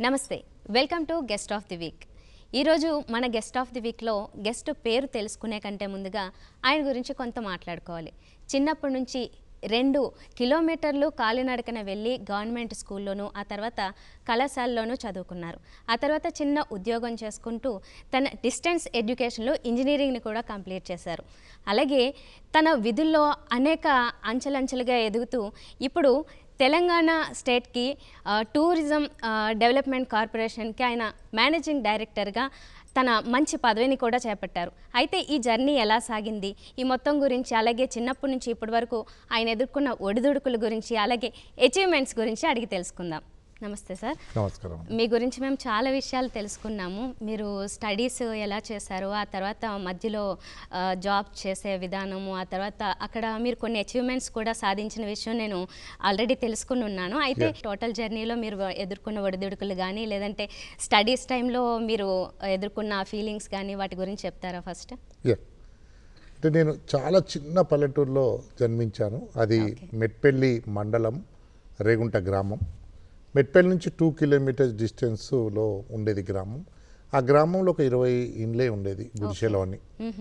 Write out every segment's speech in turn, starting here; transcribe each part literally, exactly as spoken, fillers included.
నమస్తే welcome to guest of the week ఈరోజు మన గెస్ట్ ఆఫ్ ది వీక్లో గెస్ట్ పేరు తెలుసుకునే కంటే ముందుగా ఆయన గురించి కొంత మాట్లాడుకోవాలి. చిన్నప్పటి నుంచి రెండు కిలోమీటర్లు కాలినడకన వెళ్ళి గవర్నమెంట్ స్కూల్లోనూ ఆ తర్వాత కళాశాలలోనూ చదువుకున్నారు. ఆ తర్వాత చిన్న ఉద్యోగం చేసుకుంటూ తన డిస్టెన్స్ ఎడ్యుకేషన్లో ఇంజనీరింగ్ని కూడా కంప్లీట్ చేశారు. అలాగే తన విధుల్లో అనేక అంచెలంచెలుగా ఎదుగుతూ ఇప్పుడు తెలంగాణ స్టేట్కి టూరిజం డెవలప్మెంట్ కార్పొరేషన్కి ఆయన మేనేజింగ్ డైరెక్టర్గా తన మంచి పదవిని కూడా చేపట్టారు. అయితే ఈ జర్నీ ఎలా సాగింది, ఈ మొత్తం గురించి, అలాగే చిన్నప్పటి నుంచి ఇప్పటి వరకు ఆయన ఎదుర్కొన్న ఒడిదుడుకుల గురించి, అలాగే అచీవ్మెంట్స్ గురించి అడిగి తెలుసుకుందాం. నమస్తే సార్. నమస్కారం. మీ గురించి మేము చాలా విషయాలు తెలుసుకున్నాము. మీరు స్టడీస్ ఎలా చేశారు, ఆ తర్వాత మధ్యలో జాబ్ చేసే విధానము, ఆ తర్వాత అక్కడ మీరు కొన్ని అచీవ్మెంట్స్ కూడా సాధించిన విషయం నేను ఆల్రెడీ తెలుసుకుని ఉన్నాను. అయితే టోటల్ జర్నీలో మీరు ఎదుర్కొన్న ఒడిదుడుకులు కానీ, లేదంటే స్టడీస్ టైంలో మీరు ఎదుర్కొన్న ఫీలింగ్స్ కానీ వాటి గురించి చెప్తారా ఫస్ట్? అంటే నేను చాలా చిన్న పల్లెటూరులో జన్మించాను. అది మెట్పల్లి మండలం, రేగుంట గ్రామం. మెట్పల్లి నుంచి టూ కిలోమీటర్స్ డిస్టెన్స్లో ఉండేది గ్రామం. ఆ గ్రామంలో ఒక ఇరవై ఇండ్లే ఉండేది గుడిసెలో అని.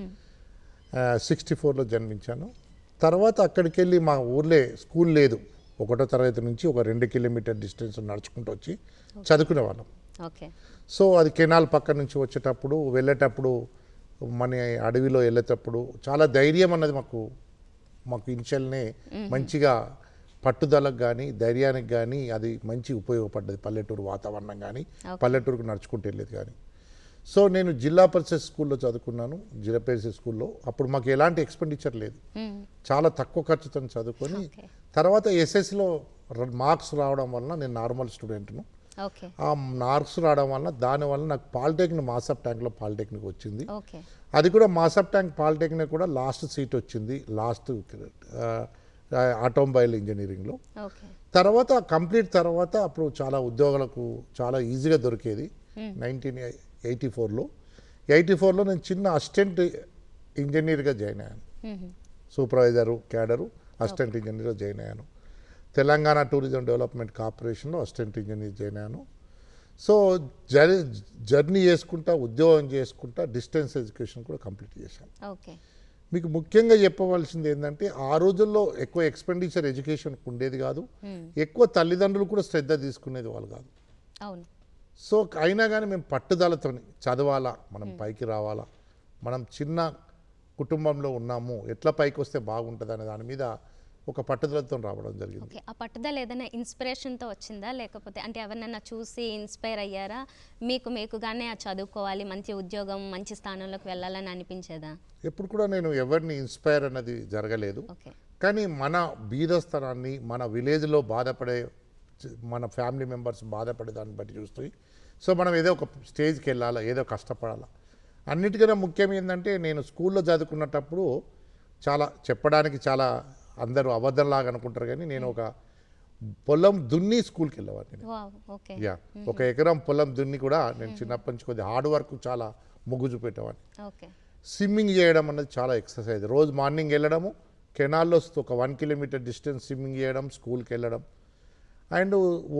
సిక్స్టీ ఫోర్లో జన్మించాను. తర్వాత అక్కడికి వెళ్ళి మా ఊర్లే స్కూల్ లేదు. ఒకటో తరగతి నుంచి ఒక రెండు కిలోమీటర్ డిస్టెన్స్ నడుచుకుంటూ వచ్చి చదువుకునే వాళ్ళం. సో అది కెనాల్ పక్క నుంచి వచ్చేటప్పుడు వెళ్ళేటప్పుడు మన అడవిలో వెళ్ళేటప్పుడు చాలా ధైర్యం అన్నది మాకు మాకు ఇన్షియల్నే మంచిగా పట్టుదలకు కానీ ధైర్యానికి కానీ అది మంచి ఉపయోగపడ్డది. పల్లెటూరు వాతావరణం కానీ పల్లెటూరుకు నడుచుకుంటూ వెళ్ళేది కానీ. సో నేను జిల్లా పరిషత్ స్కూల్లో చదువుకున్నాను. జిల్లా పరిషత్ స్కూల్లో అప్పుడు మాకు ఎలాంటి ఎక్స్పెండిచర్ లేదు, చాలా తక్కువ ఖర్చుతో చదువుకొని తర్వాత ఎస్ఎస్సిలో మార్క్స్ రావడం వలన నేను నార్మల్ స్టూడెంట్ను. ఆ మార్క్స్ రావడం వలన దానివల్ల నాకు పాలిటెక్నిక్ మాసప్ ట్యాంక్లో పాలిటెక్నిక్ వచ్చింది. అది కూడా మాసప్ ట్యాంక్ పాలిటెక్నిక్ కూడా లాస్ట్ సీట్ వచ్చింది, లాస్ట్ ఆటోమొబైల్ ఇంజనీరింగ్లో. తర్వాత కంప్లీట్ తర్వాత అప్పుడు చాలా ఉద్యోగాలకు చాలా ఈజీగా దొరికేది. నైన్టీన్ ఎయిటీ ఫోర్లో ఎయిటీ ఫోర్లో నేను చిన్న అసిస్టెంట్ ఇంజనీర్గా జాయిన్ అయ్యాను. సూపర్వైజరు క్యాడరు అసిస్టెంట్ ఇంజనీర్గా జాయిన్ అయ్యాను. తెలంగాణ టూరిజం డెవలప్మెంట్ కార్పొరేషన్లో అసిస్టెంట్ ఇంజనీర్ జాయిన్ అయ్యాను. సో జర్ జర్నీ చేసుకుంటా ఉద్యోగం చేసుకుంటా డిస్టెన్స్ ఎడ్యుకేషన్ కూడా కంప్లీట్ చేశాను. మీకు ముఖ్యంగా చెప్పవలసింది ఏంటంటే ఆ రోజుల్లో ఎక్కువ ఎక్స్పెండిచర్ ఎడ్యుకేషన్కి ఉండేది కాదు, ఎక్కువ తల్లిదండ్రులు కూడా శ్రద్ధ తీసుకునేది వాళ్ళు కాదు. సో అయినా కానీ మేము పట్టుదలతో చదవాలా, మనం పైకి రావాలా, మనం చిన్న కుటుంబంలో ఉన్నాము, ఎట్లా పైకి వస్తే బాగుంటుంది అనే దాని మీద ఒక పట్టుదలతో రావడం జరిగింది. ఆ పట్టుదల ఏదైనా ఇన్స్పిరేషన్తో వచ్చిందా, లేకపోతే అంటే ఎవరినైనా చూసి ఇన్స్పైర్ అయ్యారా, మీకు మీకుగానే చదువుకోవాలి, మంచి ఉద్యోగం, మంచి స్థానంలోకి వెళ్ళాలని అనిపించేదా? ఎప్పుడు కూడా నేను ఎవరిని ఇన్స్పైర్ అన్నది జరగలేదు. కానీ మన బీదస్థానాన్ని, మన విలేజ్లో బాధపడే మన ఫ్యామిలీ మెంబర్స్ బాధపడే దాన్ని బట్టి చూస్తే సో మనం ఏదో ఒక స్టేజ్కి వెళ్ళాలా, ఏదో కష్టపడాలా. అన్నిటికన్నా ముఖ్యం ఏంటంటే నేను స్కూల్లో చదువుకున్నప్పుడు చాలా చెప్పడానికి చాలా అందరూ అబద్ధంలాగా అనుకుంటారు, కానీ నేను ఒక పొలం దున్ని స్కూల్కి వెళ్ళేవాడిని. యా ఒక ఎకరం పొలం దున్ని కూడా నేను చిన్నప్పటి నుంచి కొద్దిగా హార్డ్ వర్క్ చాలా మొగ్గు చూపెట్టేవాడిని. స్విమ్మింగ్ చేయడం అనేది చాలా ఎక్సర్సైజ్. రోజు మార్నింగ్ వెళ్ళడము, కెనాల్లో ఒక వన్ కిలోమీటర్ డిస్టెన్స్ స్విమ్మింగ్ చేయడం, స్కూల్కి వెళ్ళడం, అండ్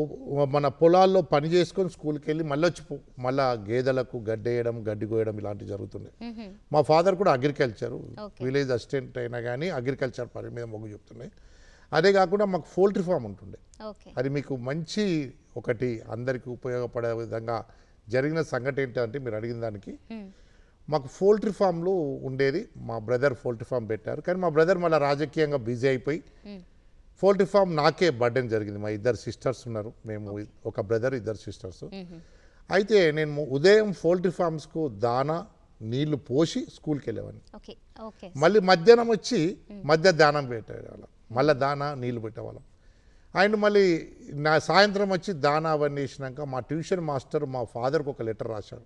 మన పొలాల్లో పని చేసుకొని స్కూల్కి వెళ్ళి మళ్ళీ వచ్చి మళ్ళీ గేదెలకు గడ్డి వేయడం, గడ్డి కోయడం ఇలాంటివి జరుగుతున్నాయి. మా ఫాదర్ కూడా అగ్రికల్చరు, విలేజ్ అసిస్టెంట్ అయినా కానీ అగ్రికల్చర్ పని మీద మొగ్గు చెప్తున్నాయి. అదే కాకుండా మాకు పౌల్ట్రీ ఫామ్ ఉంటుండే. అది మీకు మంచి ఒకటి అందరికీ ఉపయోగపడే విధంగా జరిగిన సంఘటన ఏంటంటే మీరు అడిగిన దానికి మాకు పౌల్ట్రీ ఫామ్లు ఉండేది. మా బ్రదర్ పౌల్ట్రీ ఫామ్ పెట్టారు, కానీ మా బ్రదర్ మళ్ళీ రాజకీయంగా బిజీ అయిపోయి పౌల్ట్రీ ఫామ్ నాకే బర్డెన్ జరిగింది. మా ఇద్దరు సిస్టర్స్ ఉన్నారు, మేము ఒక బ్రదర్ ఇద్దరు సిస్టర్స్. అయితే నేను ఉదయం పౌల్ట్రీ ఫామ్స్కు దానా నీళ్లు పోసి స్కూల్కి వెళ్ళేవాడిని. మళ్ళీ మధ్యాహ్నం వచ్చి మధ్య దానం పెట్టేవాళ్ళం, మళ్ళీ దానా నీళ్లు పెట్టేవాళ్ళం. అండ్ మళ్ళీ నా సాయంత్రం వచ్చి దానా అవన్నీ వేసినాక మా ట్యూషన్ మాస్టర్ మా ఫాదర్కి ఒక లెటర్ రాశారు,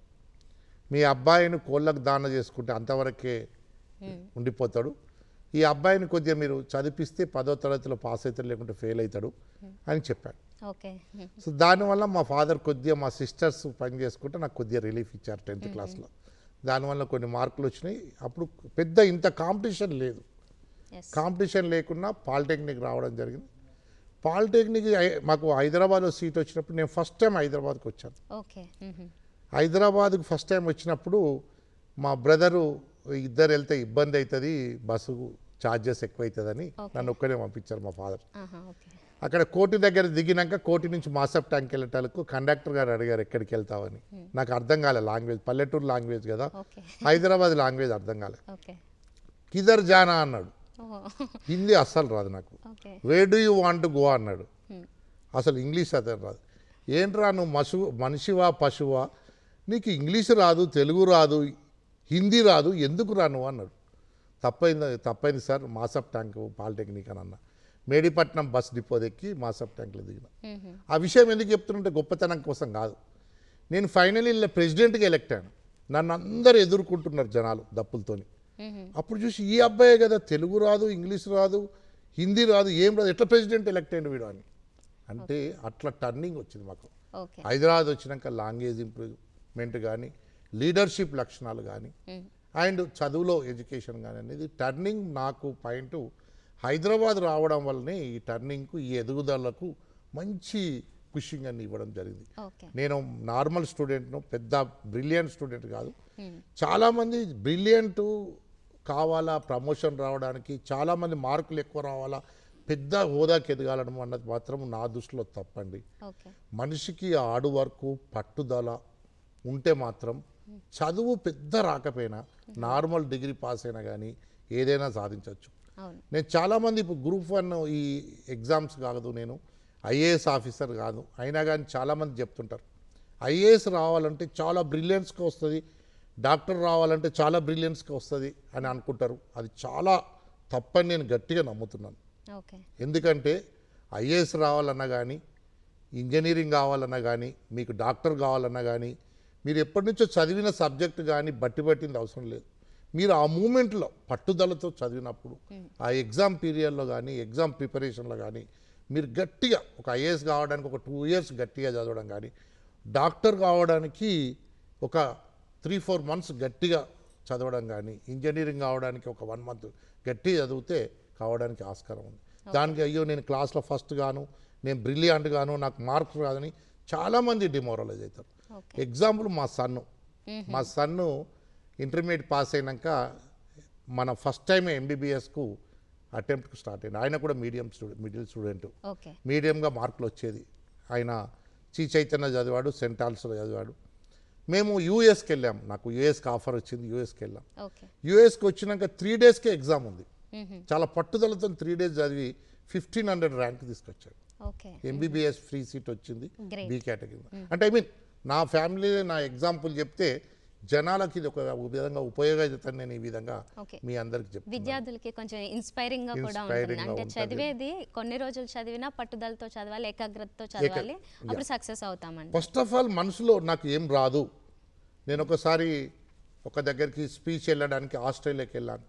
మీ అబ్బాయిని కోళ్ళకు దాన చేసుకుంటే అంతవరకే ఉండిపోతాడు, ఈ అబ్బాయిని కొద్దిగా మీరు చదివిస్తే పదో తరగతిలో పాస్ అవుతాడు, లేకుంటే ఫెయిల్ అవుతాడు అని చెప్పాడు. సో దానివల్ల మా ఫాదర్ కొద్దిగా మా సిస్టర్స్ పని చేసుకుంటే నాకు కొద్దిగా రిలీఫ్ ఇచ్చారు టెన్త్ క్లాస్లో. దానివల్ల కొన్ని మార్కులు వచ్చినాయి. అప్పుడు పెద్ద ఇంత కాంపిటీషన్ లేదు, కాంపిటీషన్ లేకున్నా పాలిటెక్నిక్ రావడం జరిగింది. పాలిటెక్నిక్ ఐ- మాకు హైదరాబాద్లో సీట్ వచ్చినప్పుడు నేను ఫస్ట్ టైం హైదరాబాద్కి వచ్చాను. ఓకే. మ్మ్. హైదరాబాద్కు ఫస్ట్ టైం వచ్చినప్పుడు మా బ్రదరు ఇద్దరు వెళ్తే ఇబ్బంది అవుతుంది, బస్సు ఛార్జెస్ ఎక్కువ అవుతుందని నన్ను ఒక్కనే పంపించారు మా ఫాదర్. ఆహా, ఓకే. అక్కడ కోటి దగ్గర దిగినాక కోటి నుంచి మాసప్ ట్యాంక్ వెళ్ళటాలకు కండక్టర్ గారు అడిగారు ఎక్కడికి వెళ్తావని. నాకు అర్థం కాలే లాంగ్వేజ్, పల్లెటూరు లాంగ్వేజ్ కదా, ఓకే. హైదరాబాద్ లాంగ్వేజ్ అర్థం కాలే. ఓకే. కిదర్ జానా అన్నాడు, ఓహో. హిందీ అస్సలు రాదు నాకు. Okay. Where do you want to go అన్నాడు, మ్మ్. అసలు ఇంగ్లీష్ అతను రాదు. ఏంట్రా నువ్వు మసు మనిషివా పశువా, నీకు ఇంగ్లీష్ రాదు, తెలుగు రాదు, హిందీ రాదు, ఎందుకు రా నువ్వు అన్నాడు. తప్పైంది తప్పైంది సార్, మాసప్ ట్యాంక్ పాలిటెక్నిక్ అని అన్న. మేడిపట్నం బస్ డిపో ఎక్కి మాసప్ ట్యాంక్లో దిగిన. మ్మ్. ఆ విషయం ఎందుకు చెప్తుంటే గొప్పతనం కోసం కాదు, నేను ఫైనల్ ఇయర్లో ప్రెసిడెంట్గా ఎలెక్ట్ అయ్యాను. నన్ను అందరు ఎదుర్కొంటున్నారు జనాలు దప్పులతోని. మ్మ్. అప్పుడు చూసి ఈ అబ్బాయే కదా, తెలుగు రాదు, ఇంగ్లీష్ రాదు, హిందీ రాదు, ఏం రాదు, ఎట్లా ప్రెసిడెంట్ ఎలెక్ట్ అయ్యిండు వీడు అని. అంటే అట్లా టర్నింగ్ వచ్చింది మాకు. ఓకే. హైదరాబాద్ వచ్చినాక లాంగ్వేజ్ ఇంప్రూవ్మెంట్ కానీ, లీడర్షిప్ లక్షణాలు కానీ, మ్మ్. అండ్ చదువులో ఎడ్యుకేషన్ కానీ అనేది టర్నింగ్. నాకు పాయింట్ హైదరాబాద్ రావడం వల్లనే ఈ టర్నింగ్కు, ఈ ఎదుగుదలకు మంచి పుషింగ్ అని ఇవ్వడం జరిగింది. ఓకే. నేను నార్మల్ స్టూడెంట్ను, పెద్ద బ్రిలియంట్ స్టూడెంట్ కాదు. మ్మ్. చాలామంది బ్రిలియంట్ కావాలా, ప్రమోషన్ రావడానికి, చాలామంది మార్కులు ఎక్కువ రావాలా, పెద్ద హోదాకి ఎదగాలడం అన్నది మాత్రం నా దృష్టిలో తప్పండి. ఓకే. మనిషికి హార్డ్ వర్క్, పట్టుదల ఉంటే మాత్రం చదువు పెద్ద రాకపోయినా నార్మల్ డిగ్రీ పాస్ అయినా కానీ ఏదైనా సాధించవచ్చు. అవును. నేను చాలామంది ఇప్పుడు గ్రూప్ వన్ ఈ ఎగ్జామ్స్ కాదు, నేను ఐఏఎస్ ఆఫీసర్ కాదు, అయినా కానీ చాలామంది చెప్తుంటారు ఐఏఎస్ రావాలంటే చాలా బ్రిలియన్స్గా వస్తుంది, డాక్టర్ రావాలంటే చాలా బ్రిలియన్స్గా వస్తుంది అని అనుకుంటారు. అది చాలా తప్పని నేను గట్టిగా నమ్ముతున్నాను. ఓకే. ఎందుకంటే ఐఏఎస్ రావాలన్నా కానీ, ఇంజనీరింగ్ కావాలన్నా కానీ, మీకు డాక్టర్ కావాలన్నా కానీ, మీరు ఎప్పటి నుంచో చదివిన సబ్జెక్ట్ కానీ బట్టి పట్టింది అవసరం లేదు. మీరు ఆ మూమెంట్లో పట్టుదలతో చదివినప్పుడు, ఆ ఎగ్జామ్ పీరియడ్లో కానీ, ఎగ్జామ్ ప్రిపరేషన్లో కానీ మీరు గట్టిగా ఒక ఐఏఎస్ కావడానికి ఒక టూ ఇయర్స్ గట్టిగా చదవడం కానీ, డాక్టర్ కావడానికి ఒక త్రీ ఫోర్ మంత్స్ గట్టిగా చదవడం కానీ, ఇంజనీరింగ్ కావడానికి ఒక వన్ మంత్ గట్టిగా చదివితే కావడానికి ఆస్కారం ఉంది. దానికి అయ్యో నేను క్లాస్లో ఫస్ట్ గాను, నేను బ్రిలియంట్ గాను, నాకు మార్క్స్ రాదని చాలామంది డిమోరలైజ్ అవుతారు. ఎగ్జాంపుల్ మా సన్ను మా సన్ను ఇంటర్మీడియట్ పాస్ అయినాక మన ఫస్ట్ టైం ఎంబీబీఎస్కు అటెంప్ట్కు స్టార్ట్ అయింది. ఆయన కూడా మీడియం స్టూడెంట్, మిడిల్ స్టూడెంట్, మీడియంగా మార్కులు వచ్చేది. ఆయన శ్రీ చైతన్య చదివాడు, సెంట్ ఆల్స్లో చదివాడు. మేము యూఎస్కి వెళ్ళాం, నాకు యూఎస్కి ఆఫర్ వచ్చింది, యూఎస్కి వెళ్ళాం. యూఎస్కి వచ్చినాక త్రీ డేస్కే ఎగ్జామ్ ఉంది. చాలా పట్టుదలతో త్రీ డేస్ చదివి ఫిఫ్టీన్ హండ్రెడ్ ర్యాంక్ తీసుకొచ్చాడు. ఎంబీబీఎస్ ఫ్రీ సీట్ వచ్చింది బి కేటగిరీ. అంటే ఐ మీన్ నా ఫ్యామిలీ నా ఎగ్జాంపుల్ చెప్తే జనాలకి ఇది ఒక విధంగా ఉపయోగపడుతుంది. నేను ఈ విధంగా మీ అందరికి చెప్తాను, విద్యార్థులకి కొంచెం ఇన్స్పైరింగ్ గా కూడా ఉంటుంది. అంటే చదివేది కొన్ని రోజులు చదివినా పట్టుదలతో చదవాలి, ఏకాగ్రతతో చదవాలి, అప్పుడు సక్సెస్ అవుతామండి. ఫస్ట్ ఆఫ్ ఆల్ మనసులో నాకు ఏం రాదు. నేను ఒకసారి ఒక దగ్గరికి స్పీచ్ వెళ్ళడానికి ఆస్ట్రేలియాకి వెళ్ళాను.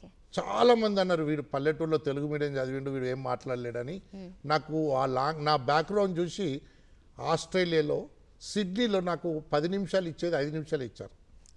చాలా మంది అన్నారు వీడు పల్లెటూరులో తెలుగు మీడియం చదివిండు, వీడు ఏం మాట్లాడలేడని. నాకు ఆ లాంగ్ నా బ్యాక్గ్రౌండ్ చూసి ఆస్ట్రేలియాలో సిడ్నీలో నాకు పది నిమిషాలు ఇచ్చేది ఐదు నిమిషాలు ఇచ్చారు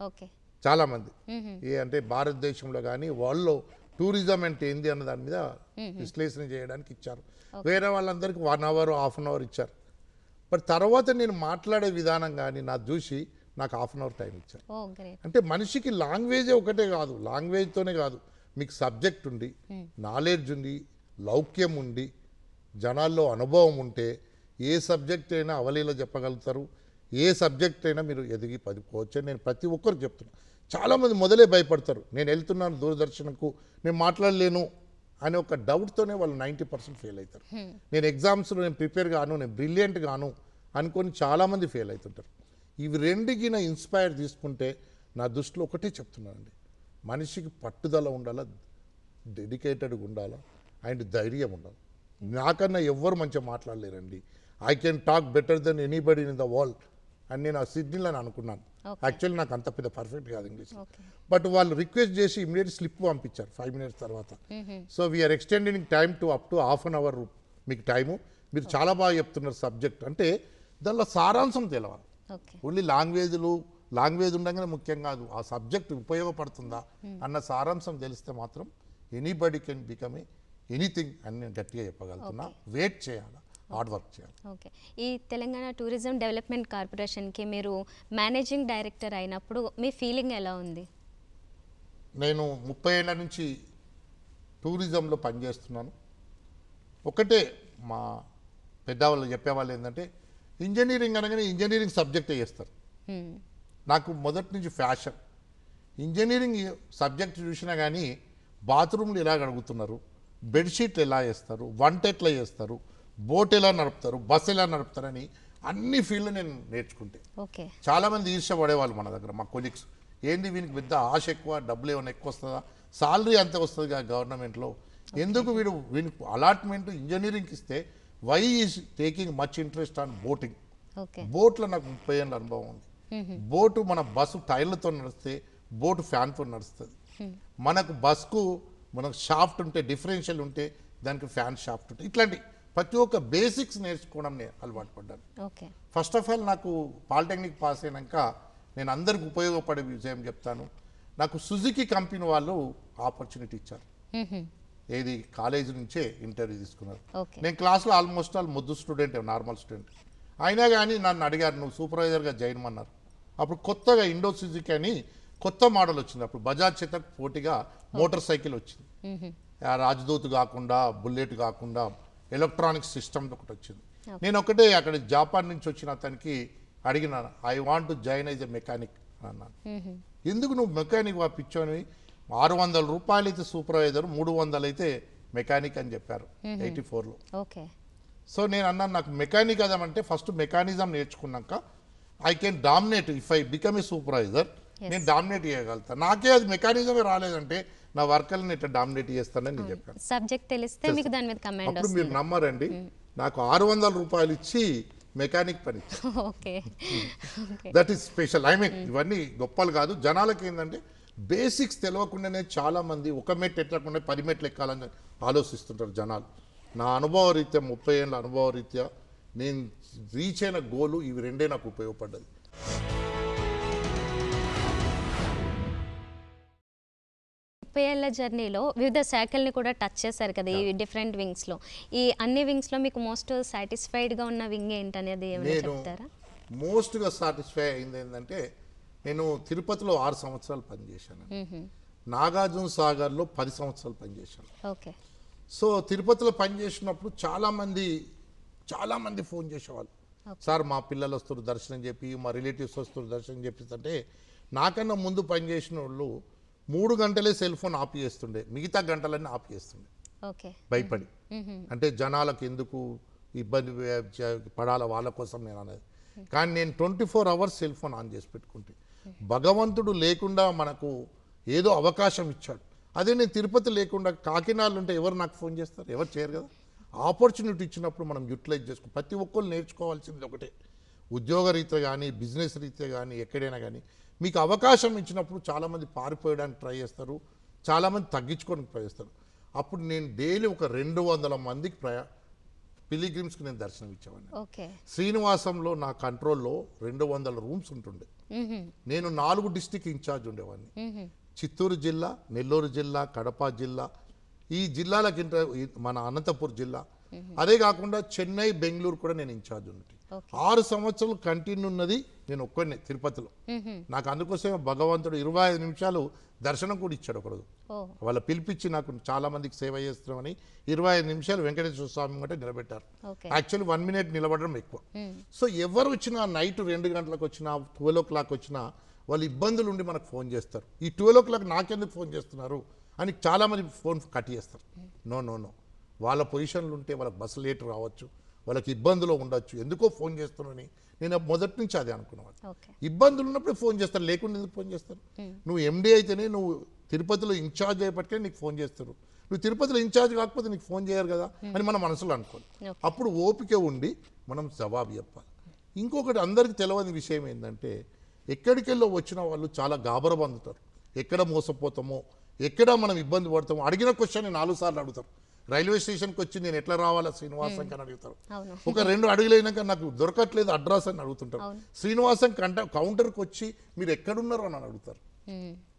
చాలామంది. ఏ అంటే భారతదేశంలో కానీ వరల్డ్లో టూరిజం అంటే ఏంది అన్న దాని మీద విశ్లేషణ చేయడానికి ఇచ్చారు. వేరే వాళ్ళందరికీ one hour half an hour ఇచ్చారు. బట్ తర్వాత నేను మాట్లాడే విధానం కానీ నా చూసి నాకు హాఫ్ అన్ అవర్ టైం ఇచ్చారు. అంటే మనిషికి లాంగ్వేజే ఒకటే కాదు, లాంగ్వేజ్తోనే కాదు, మీకు సబ్జెక్ట్ ఉండి, నాలెడ్జ్ ఉండి, లౌక్యం ఉండి, జనాల్లో అనుభవం ఉంటే ఏ సబ్జెక్ట్ అయినా అవలీలో చెప్పగలుగుతారు, ఏ సబ్జెక్ట్ అయినా మీరు ఎదిగి పదిపోవచ్చు. నేను ప్రతి ఒక్కరికి చెప్తున్నాను. చాలామంది మొదలే భయపడతారు, నేను వెళ్తున్నాను దూరదర్శన్కు, నేను మాట్లాడలేను అనే ఒక డౌట్తోనే వాళ్ళు నైంటీ పర్సెంట్ ఫెయిల్ అవుతారు. నేను ఎగ్జామ్స్లో నేను ప్రిపేర్ గాను, నేను బ్రిలియంట్ గాను అనుకొని చాలామంది ఫెయిల్ అవుతుంటారు. ఇవి రెండుకి నా ఇన్స్పైర్ తీసుకుంటే నా దృష్టిలో ఒకటే చెప్తున్నానండి, మనిషికి పట్టుదల ఉండాలా, డెడికేటెడ్గా ఉండాలా, అండ్ ధైర్యం ఉండాలి. నాకన్నా ఎవ్వరు మంచిగా మాట్లాడలేరండి. I can talk better than anybody in the world అని నేను ఆ సిడ్నీలో అనుకున్నాను. యాక్చువల్లీ నాకు అంత పెద్ద పర్ఫెక్ట్ కాదు ఇంగ్లీష్, బట్ వాళ్ళు రిక్వెస్ట్ చేసి ఇమీడియట్ స్లిప్ పంపించారు ఫైవ్ మినిట్స్ తర్వాత. So we're extending time to up to half an hour మీకు టైము, మీరు చాలా బాగా చెప్తున్నారు సబ్జెక్ట్. అంటే దానిలో సారాంశం తెలవాలి. ఓన్లీ లాంగ్వేజ్లు లాంగ్వేజ్ ఉండగానే ముఖ్యం కాదు, ఆ సబ్జెక్ట్ ఉపయోగపడుతుందా అన్న సారాంశం తెలిస్తే మాత్రం anybody can become a anything అని నేను గట్టిగా చెప్పగలుగుతున్నా. వెయిట్ చేయాలి, హార్డ్ వర్క్ చేయాలి. ఓకే. ఈ తెలంగాణ టూరిజం డెవలప్మెంట్ కార్పొరేషన్కి మీరు మేనేజింగ్ డైరెక్టర్ అయినప్పుడు మీ ఫీలింగ్ ఎలా ఉంది? నేను ముప్పై ఏళ్ళ నుంచి టూరిజంలో పనిచేస్తున్నాను. ఒకటే మా పెద్దవాళ్ళు చెప్పేవాళ్ళు ఏంటంటే ఇంజనీరింగ్ అనగానే ఇంజనీరింగ్ సబ్జెక్టే చేస్తారు. నాకు మొదటి నుంచి ఫ్యాషన్ ఇంజనీరింగ్ సబ్జెక్ట్ చూసినా కానీ బాత్రూమ్లు ఎలా కడుగుతున్నారు, బెడ్షీట్లు ఎలా వేస్తారు, వంట ఎట్లా చేస్తారు, బోట్ ఎలా నడుపుతారు, బస్ ఎలా నడుపుతారని అన్ని ఫీల్డ్లు నేను నేర్చుకుంటే ఓకే. చాలామంది ఈర్ష్య పడేవాళ్ళు మన దగ్గర, మా కొలీగ్స్. ఏంది వీనికి పెద్ద ఆశ ఎక్కువ, డబ్బులు ఏమైనా ఎక్కువ వస్తుందా, సాలరీ అంత వస్తుంది కదా గవర్నమెంట్లో, ఎందుకు వీడు వీనికి అలాట్మెంట్ ఇంజనీరింగ్కి ఇస్తే why is taking much interest on boating. బోట్లో నాకు ముప్పై ఏళ్ళ అనుభవం ఉంది. బోటు మన బస్సు టైర్లతో నడిస్తే బోటు ఫ్యాన్తో నడుస్తుంది. మనకు బస్కు మనకు షాఫ్ట్ ఉంటే, డిఫరెన్షియల్ ఉంటే దానికి ఫ్యాన్ షాఫ్ట్ ఉంటే, ఇట్లాంటి ప్రతి ఒక్క బేసిక్స్ నేర్చుకోవడం నేను అలవాటు పడ్డాను. ఫస్ట్ ఆఫ్ ఆల్ నాకు పాలిటెక్నిక్ పాస్ అయినాక నేను అందరికి ఉపయోగపడే విషయం చెప్తాను. నాకు సుజుకి కంపెనీ వాళ్ళు ఆపర్చునిటీ ఇచ్చారు. ఏది కాలేజీ నుంచే ఇంటర్వ్యూ తీసుకున్నారు. నేను క్లాస్లో ఆల్మోస్ట్ ఆల్ ముద్దు స్టూడెంట్, నార్మల్ స్టూడెంట్ అయినా కానీ నన్ను అడిగారు నువ్వు సూపర్వైజర్గా జాయిన్ అన్నారు. అప్పుడు కొత్తగా ఇండో సుజుకి అని కొత్త మోడల్ వచ్చింది. అప్పుడు బజాజ్ చేతకు పోటీగా మోటార్ సైకిల్ వచ్చింది. రాజదూత్ కాకుండా, బుల్లెట్ కాకుండా ఎలక్ట్రానిక్ సిస్టమ్ ఒకటి వచ్చింది. నేను ఒకటే అక్కడ జపాన్ నుంచి వచ్చిన అతనికి అడిగినాను, I want to join as a mechanic అన్నాను. ఎందుకు నువ్వు మెకానిక్ పంపించావు, ఆరు వందల రూపాయలు అయితే సూపర్వైజర్, మూడు వందలు అయితే మెకానిక్ అని చెప్పారు ఎయిటీ ఫోర్లో. సో నేను అన్నాను నాకు మెకానిక్ అదామంటే ఫస్ట్ మెకానిజం నేర్చుకున్నాక I can dominate, if I become a supervisor నేను డామినేట్ చేయగలుగుతాను. నాకే అది మెకానిజమే రాలేదంటే నా వర్కర్ని ఇట్లా డామినేట్ చేస్తానని నేను చెప్పాను. సబ్జెక్ట్ తెలిస్తే మీకు దాని మీద కమాండ్ అప్పుడు మీరు నమ్మరండి, నాకు ఆరు వందల రూపాయలు ఇచ్చి మెకానిక్ పని. That is special. I mean ఇవన్నీ గొప్పలు కాదు, జనాలకి ఏంటంటే బేసిక్స్ తెలియకుండానే చాలా మంది ఒక మెట్ ఎక్కకుండా పది మెట్లు ఎక్కాలని ఆలోచిస్తుంటారు జనాలు. నా అనుభవ రీత్యా, ముప్పై ఏళ్ళ అనుభవ రీత్యా నేను రీచ్ అయిన గోలు ఇవి రెండే నాకు ఉపయోగపడ్డది. ముప్పై ఏళ్ళ జర్నీలో వివిధ శాఖల్ని కూడా టచ్ చేశారు కదా ఈ డిఫరెంట్ వింగ్స్లో. ఈ అన్ని వింగ్స్లో మీకు మోస్ట్ సాటిస్ఫైడ్గా ఉన్న వింగ్ ఏంటనేది ఏమైనా చెప్తారా? మోస్ట్గా సాటిస్ఫై అయింది ఏంటంటే నేను తిరుపతిలో ఆరు సంవత్సరాలు పనిచేశాను, నాగార్జున సాగర్లో పది సంవత్సరాలు పనిచేశాను. ఓకే. సో తిరుపతిలో పనిచేసినప్పుడు చాలామంది చాలామంది ఫోన్ చేసేవాళ్ళు, సార్ మా పిల్లలు వస్తారు దర్శనం చెప్పి, మా రిలేటివ్స్ వస్తారు దర్శనం చెప్పిస్తుంటే నాకన్నా ముందు పనిచేసిన వాళ్ళు మూడు గంటలే సెల్ ఫోన్ ఆఫ్ చేస్తుండే, మిగతా గంటలన్నీ ఆఫ్ చేస్తుండే భయపడి. అంటే జనాలకు ఎందుకు ఇబ్బంది పడాల వాళ్ళ కోసం నేను అనేది. కానీ నేను twenty four hours cell phone on చేసి పెట్టుకుంటే భగవంతుడు లేకుండా మనకు ఏదో అవకాశం ఇచ్చాడు. అదే నేను తిరుపతి లేకుండా కాకినాడలో ఉంటే ఎవరు నాకు ఫోన్ చేస్తారు, ఎవరు చేయరు కదా. ఆపర్చునిటీ ఇచ్చినప్పుడు మనం యూటిలైజ్ చేసుకో. ప్రతి ఒక్కరు నేర్చుకోవాల్సింది ఒకటే, ఉద్యోగ రీత్యా కానీ బిజినెస్ రీత్యా కానీ ఎక్కడైనా కానీ మీకు అవకాశం ఇచ్చినప్పుడు చాలామంది పారిపోయడానికి ట్రై చేస్తారు, చాలామంది తగ్గించుకోవడానికి ట్రై చేస్తారు. అప్పుడు నేను డైలీ ఒక రెండు వందల మందికి ప్రయా పిలిగ్రిమ్స్కి నేను దర్శనం ఇచ్చేవాడిని. శ్రీనివాసంలో నా కంట్రోల్లో రెండు వందల రూమ్స్ ఉంటుండే. నేను నాలుగు డిస్టిక్ ఇన్ఛార్జ్ ఉండేవాడిని, చిత్తూరు జిల్లా, నెల్లూరు జిల్లా, కడప జిల్లా, ఈ జిల్లాలకి మన అనంతపూర్ జిల్లా, అదే కాకుండా చెన్నై, బెంగళూరు కూడా నేను ఇన్ఛార్జ్ ఉన్నట్టు. ఆరు సంవత్సరాలు కంటిన్యూ ఉన్నది నేను ఒక్కడినే తిరుపతిలో. నాకు అందుకోసమే భగవంతుడు ఇరవై ఐదు నిమిషాలు దర్శనం కూడా ఇచ్చాడు ఒకరోజు. వాళ్ళ పిలిపించి నాకు చాలా మందికి సేవ చేస్తున్నామని ఇరవై ఐదు నిమిషాలు వెంకటేశ్వర స్వామి అంటే నిలబెట్టారు. యాక్చువల్లీ వన్ మినిట్ నిలబడడం ఎక్కువ. సో ఎవరు వచ్చినా నైట్ రెండు గంటలకు వచ్చినా ట్వెల్వ్ ఓ క్లాక్ వచ్చినా వాళ్ళు ఇబ్బందులు ఉండి మనకు ఫోన్ చేస్తారు. ఈ ట్వెల్వ్ ఓ క్లాక్ నాకెందుకు ఫోన్ చేస్తున్నారు అని చాలామంది ఫోన్ కట్ చేస్తారు. నో నో నో వాళ్ళ పొజిషన్లు ఉంటే వాళ్ళకి బస్సు లేట్ రావచ్చు, వాళ్ళకి ఇబ్బందులు ఉండొచ్చు, ఎందుకో ఫోన్ చేస్తున్నారని నేను మొదటి నుంచి అదే అనుకున్నాను. ఇబ్బందులు ఉన్నప్పుడే ఫోన్ చేస్తారు, లేకుండా ఎందుకు ఫోన్ చేస్తారు? నువ్వు ఎండీ అయితేనే నువ్వు తిరుపతిలో ఇన్ఛార్జ్ అయ్యేపటికే నీకు ఫోన్ చేస్తారు, నువ్వు తిరుపతిలో ఇన్ఛార్జ్ కాకపోతే నీకు ఫోన్ చేయరు కదా అని మన మనసులో అనుకోవాలి. అప్పుడు ఓపిక ఉండి మనం జవాబు చెప్పాలి. ఇంకొకటి అందరికీ తెలియని విషయం ఏంటంటే ఎక్కడికెళ్ళో వచ్చిన వాళ్ళు చాలా గాబర పొందుతారు, ఎక్కడ మోసపోతామో, ఎక్కడ మనం ఇబ్బంది పడతామో. అడిగిన క్వశ్చన్ నాలుగు సార్లు అడుగుతారు. రైల్వే స్టేషన్కి వచ్చి నేను ఎట్లా రావాలా శ్రీనివాసం అని అడుగుతారు. ఒక రెండు అడుగులైనాక నాకు దొరకట్లేదు అడ్రస్ అని అడుగుతుంటారు. శ్రీనివాసం కంట కౌంటర్కి వచ్చి మీరు ఎక్కడున్నారు అని అడుగుతారు.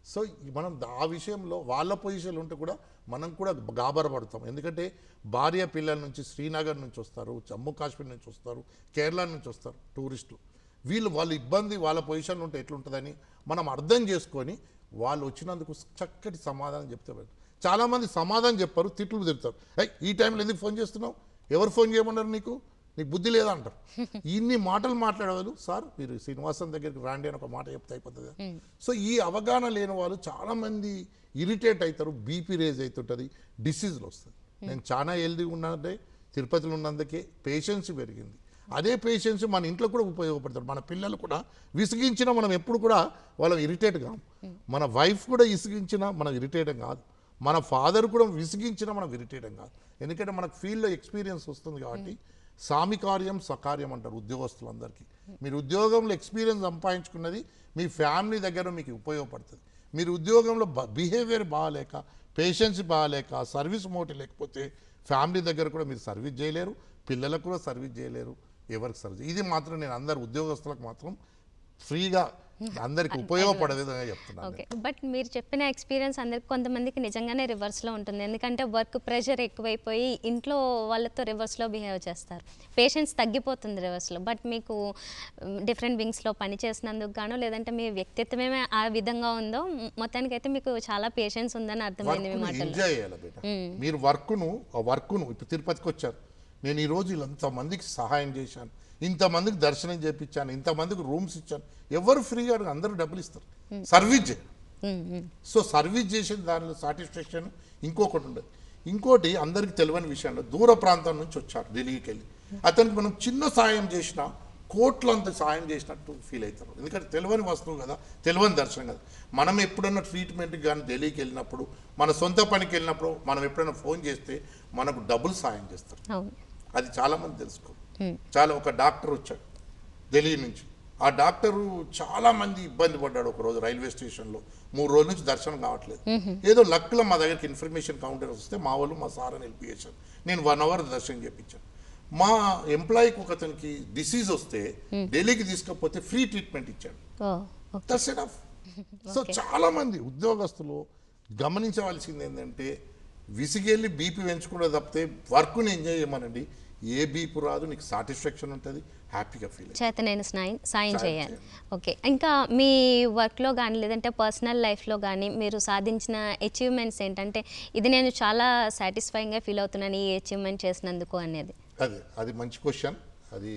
సో మనం ఆ విషయంలో వాళ్ళ పొజిషన్లు ఉంటే కూడా మనం కూడా గాబరపడతాం. ఎందుకంటే భార్య పిల్లల నుంచి శ్రీనగర్ నుంచి వస్తారు, జమ్మూ కాశ్మీర్ నుంచి వస్తారు, కేరళ నుంచి వస్తారు టూరిస్టులు. వీళ్ళు వాళ్ళ ఇబ్బంది వాళ్ళ పొజిషన్లో ఉంటే ఎట్లుంటుందని మనం అర్థం చేసుకొని వాళ్ళు వచ్చినందుకు చక్కటి సమాధానం చెప్తే చాలామంది సమాధానం చెప్పారు, తిట్లు తిడతారు. ఈ టైంలో ఎందుకు ఫోన్ చేస్తున్నావు, ఎవరు ఫోన్ చేయమన్నారు, నీకు నీకు బుద్ధి లేదా అంటారు. ఇన్ని మాటలు మాట్లాడేవాళ్ళు సార్ మీరు శ్రీనివాసం దగ్గరికి రాండి అని ఒక మాట చెప్తే అయిపోతుంది. సో ఈ అవగాహన లేని వాళ్ళు చాలామంది ఇరిటేట్ అవుతారు, బీపీ రేజ్ అవుతుంటుంది, డిసీజులు వస్తుంది. నేను చాలా హెల్దీగా ఉన్నదే తిరుపతిలో ఉన్నందుకే పేషెన్స్ పెరిగింది. అదే పేషెన్స్ మన ఇంట్లో కూడా ఉపయోగపడతారు. మన పిల్లలు కూడా విసిగించినా మనం ఎప్పుడు కూడా వాళ్ళం ఇరిటేట్ కాము. మన వైఫ్ కూడా విసిగించినా మనం ఇరిటేట్ కాదు, మన ఫాదర్ కూడా విసిగించినా మనం ఇరిటేట్ కాదు. ఎందుకంటే మనకు ఫీల్డ్లో ఎక్స్పీరియన్స్ వస్తుంది కాబట్టి. సామి కార్యం సకార్యం అంటారు ఉద్యోగస్తులందరికీ. మీరు ఉద్యోగంలో ఎక్స్పీరియన్స్ సంపాదించుకున్నది మీ ఫ్యామిలీ దగ్గర మీకు ఉపయోగపడుతుంది. మీరు ఉద్యోగంలో బిహేవియర్ బాగాలేక, పేషెన్స్ బాగాలేక, సర్వీస్ మోటివ్ లేకపోతే ఫ్యామిలీ దగ్గర కూడా మీరు సర్వీస్ చేయలేరు, పిల్లలకు కూడా సర్వీస్ చేయలేరు, ఎవరికి సర్వీస్. ఇది మాత్రం నేను అందరు ఉద్యోగస్తులకు మాత్రం ఫ్రీగా అందరికి ఉపయోగపడే విధంగా చెప్తున్నాను. ఓకే, బట్ మీరు చెప్పిన ఎక్స్పీరియన్స్ అందరికి కొంతమందికి నిజంగానే రివర్స్లో ఉంటుంది. ఎందుకంటే వర్క్ ప్రెషర్ ఎక్కువైపోయి ఇంట్లో వాళ్ళతో రివర్స్లో బిహేవ్ చేస్తారు, పేషెన్స్ తగ్గిపోతుంది రివర్స్లో. బట్ మీకు డిఫరెంట్ వింగ్స్లో పని చేసినందుకు గాను లేదంటే మీ వ్యక్తిత్వమే ఆ విధంగా ఉందో మొత్తానికి అయితే మీకు చాలా పేషెన్స్ ఉందని అర్థమైంది మీ మాటల్లో. ఎంజాయ్ చేయాలి బేట మీరు వర్క్ను. ఆ వర్క్ను ఇప్పుడు తిరుపతికి వచ్చారు, నేను ఈరోజు ఇంతమందికి సహాయం చేశాను, ఇంతమందికి దర్శనం చేయించాను, ఇంతమందికి రూమ్స్ ఇచ్చాను. ఎవరు ఫ్రీగా అందరూ డబ్బులు ఇస్తారు, సర్వీస్ చేయాలి. సో సర్వీస్ చేసిన దానిలో సాటిస్ఫాక్షన్ ఇంకొకటి ఉండదు. ఇంకోటి అందరికి తెలియని విషయంలో దూర ప్రాంతం నుంచి వచ్చారు ఢిల్లీకి వెళ్ళి, అతనికి మనం చిన్న సాయం చేసినా కోట్లంత సాయం చేసినట్టు ఫీల్ అవుతారు. ఎందుకంటే తెలియని వస్తువు కదా, తెలియని దర్శనం కదా. మనం ఎప్పుడన్నా ట్రీట్మెంట్కి కానీ ఢిల్లీకి వెళ్ళినప్పుడు, మన సొంత పనికి వెళ్ళినప్పుడు మనం ఎప్పుడైనా ఫోన్ చేస్తే మనకు డబ్బులు సాయం చేస్తారు. అది చాలామంది తెలుసుకో. చాలా ఒక డాక్టర్ వచ్చాడు ఢిల్లీ నుంచి, ఆ డాక్టరు చాలామంది ఇబ్బంది పడ్డాడు. ఒకరోజు రైల్వే స్టేషన్లో మూడు రోజుల నుంచి దర్శనం కావట్లేదు. ఏదో లక్లో మా దగ్గరికి ఇన్ఫర్మేషన్ కౌంటర్ వస్తే మా వాళ్ళు మా సార్ అని హెల్ప్ చేశాను. నేను వన్ అవర్ దర్శనం చేయించాను. మా ఎంప్లాయీకి ఒక అతనికి డిసీజ్ వస్తే ఢిల్లీకి తీసుకపోతే ఫ్రీ ట్రీట్మెంట్ ఇచ్చాడు. That's enough. సో చాలామంది ఉద్యోగస్తులు గమనించవలసింది ఏంటంటే విసిగెళ్ళి బీపీ పెంచుకుంటే తప్పితే వర్క్ని ఎంజాయ్ చేయమనండి. ఏ బీపు రాదు, నీకు సాటిస్ఫాక్షన్ ఉంటుంది, హ్యాపీగా ఫీల్ చేతనైన సాయం సాయం చేయాలి. ఓకే, ఇంకా మీ వర్క్లో కానీ లేదంటే పర్సనల్ లైఫ్లో కానీ మీరు సాధించిన అచీవ్మెంట్స్ ఏంటంటే ఇది నేను చాలా సాటిస్ఫైయింగ్గా ఫీల్ అవుతున్నాను ఈ అచీవ్మెంట్ చేసినందుకు అనేది? అదే అది మంచి క్వశ్చన్. అది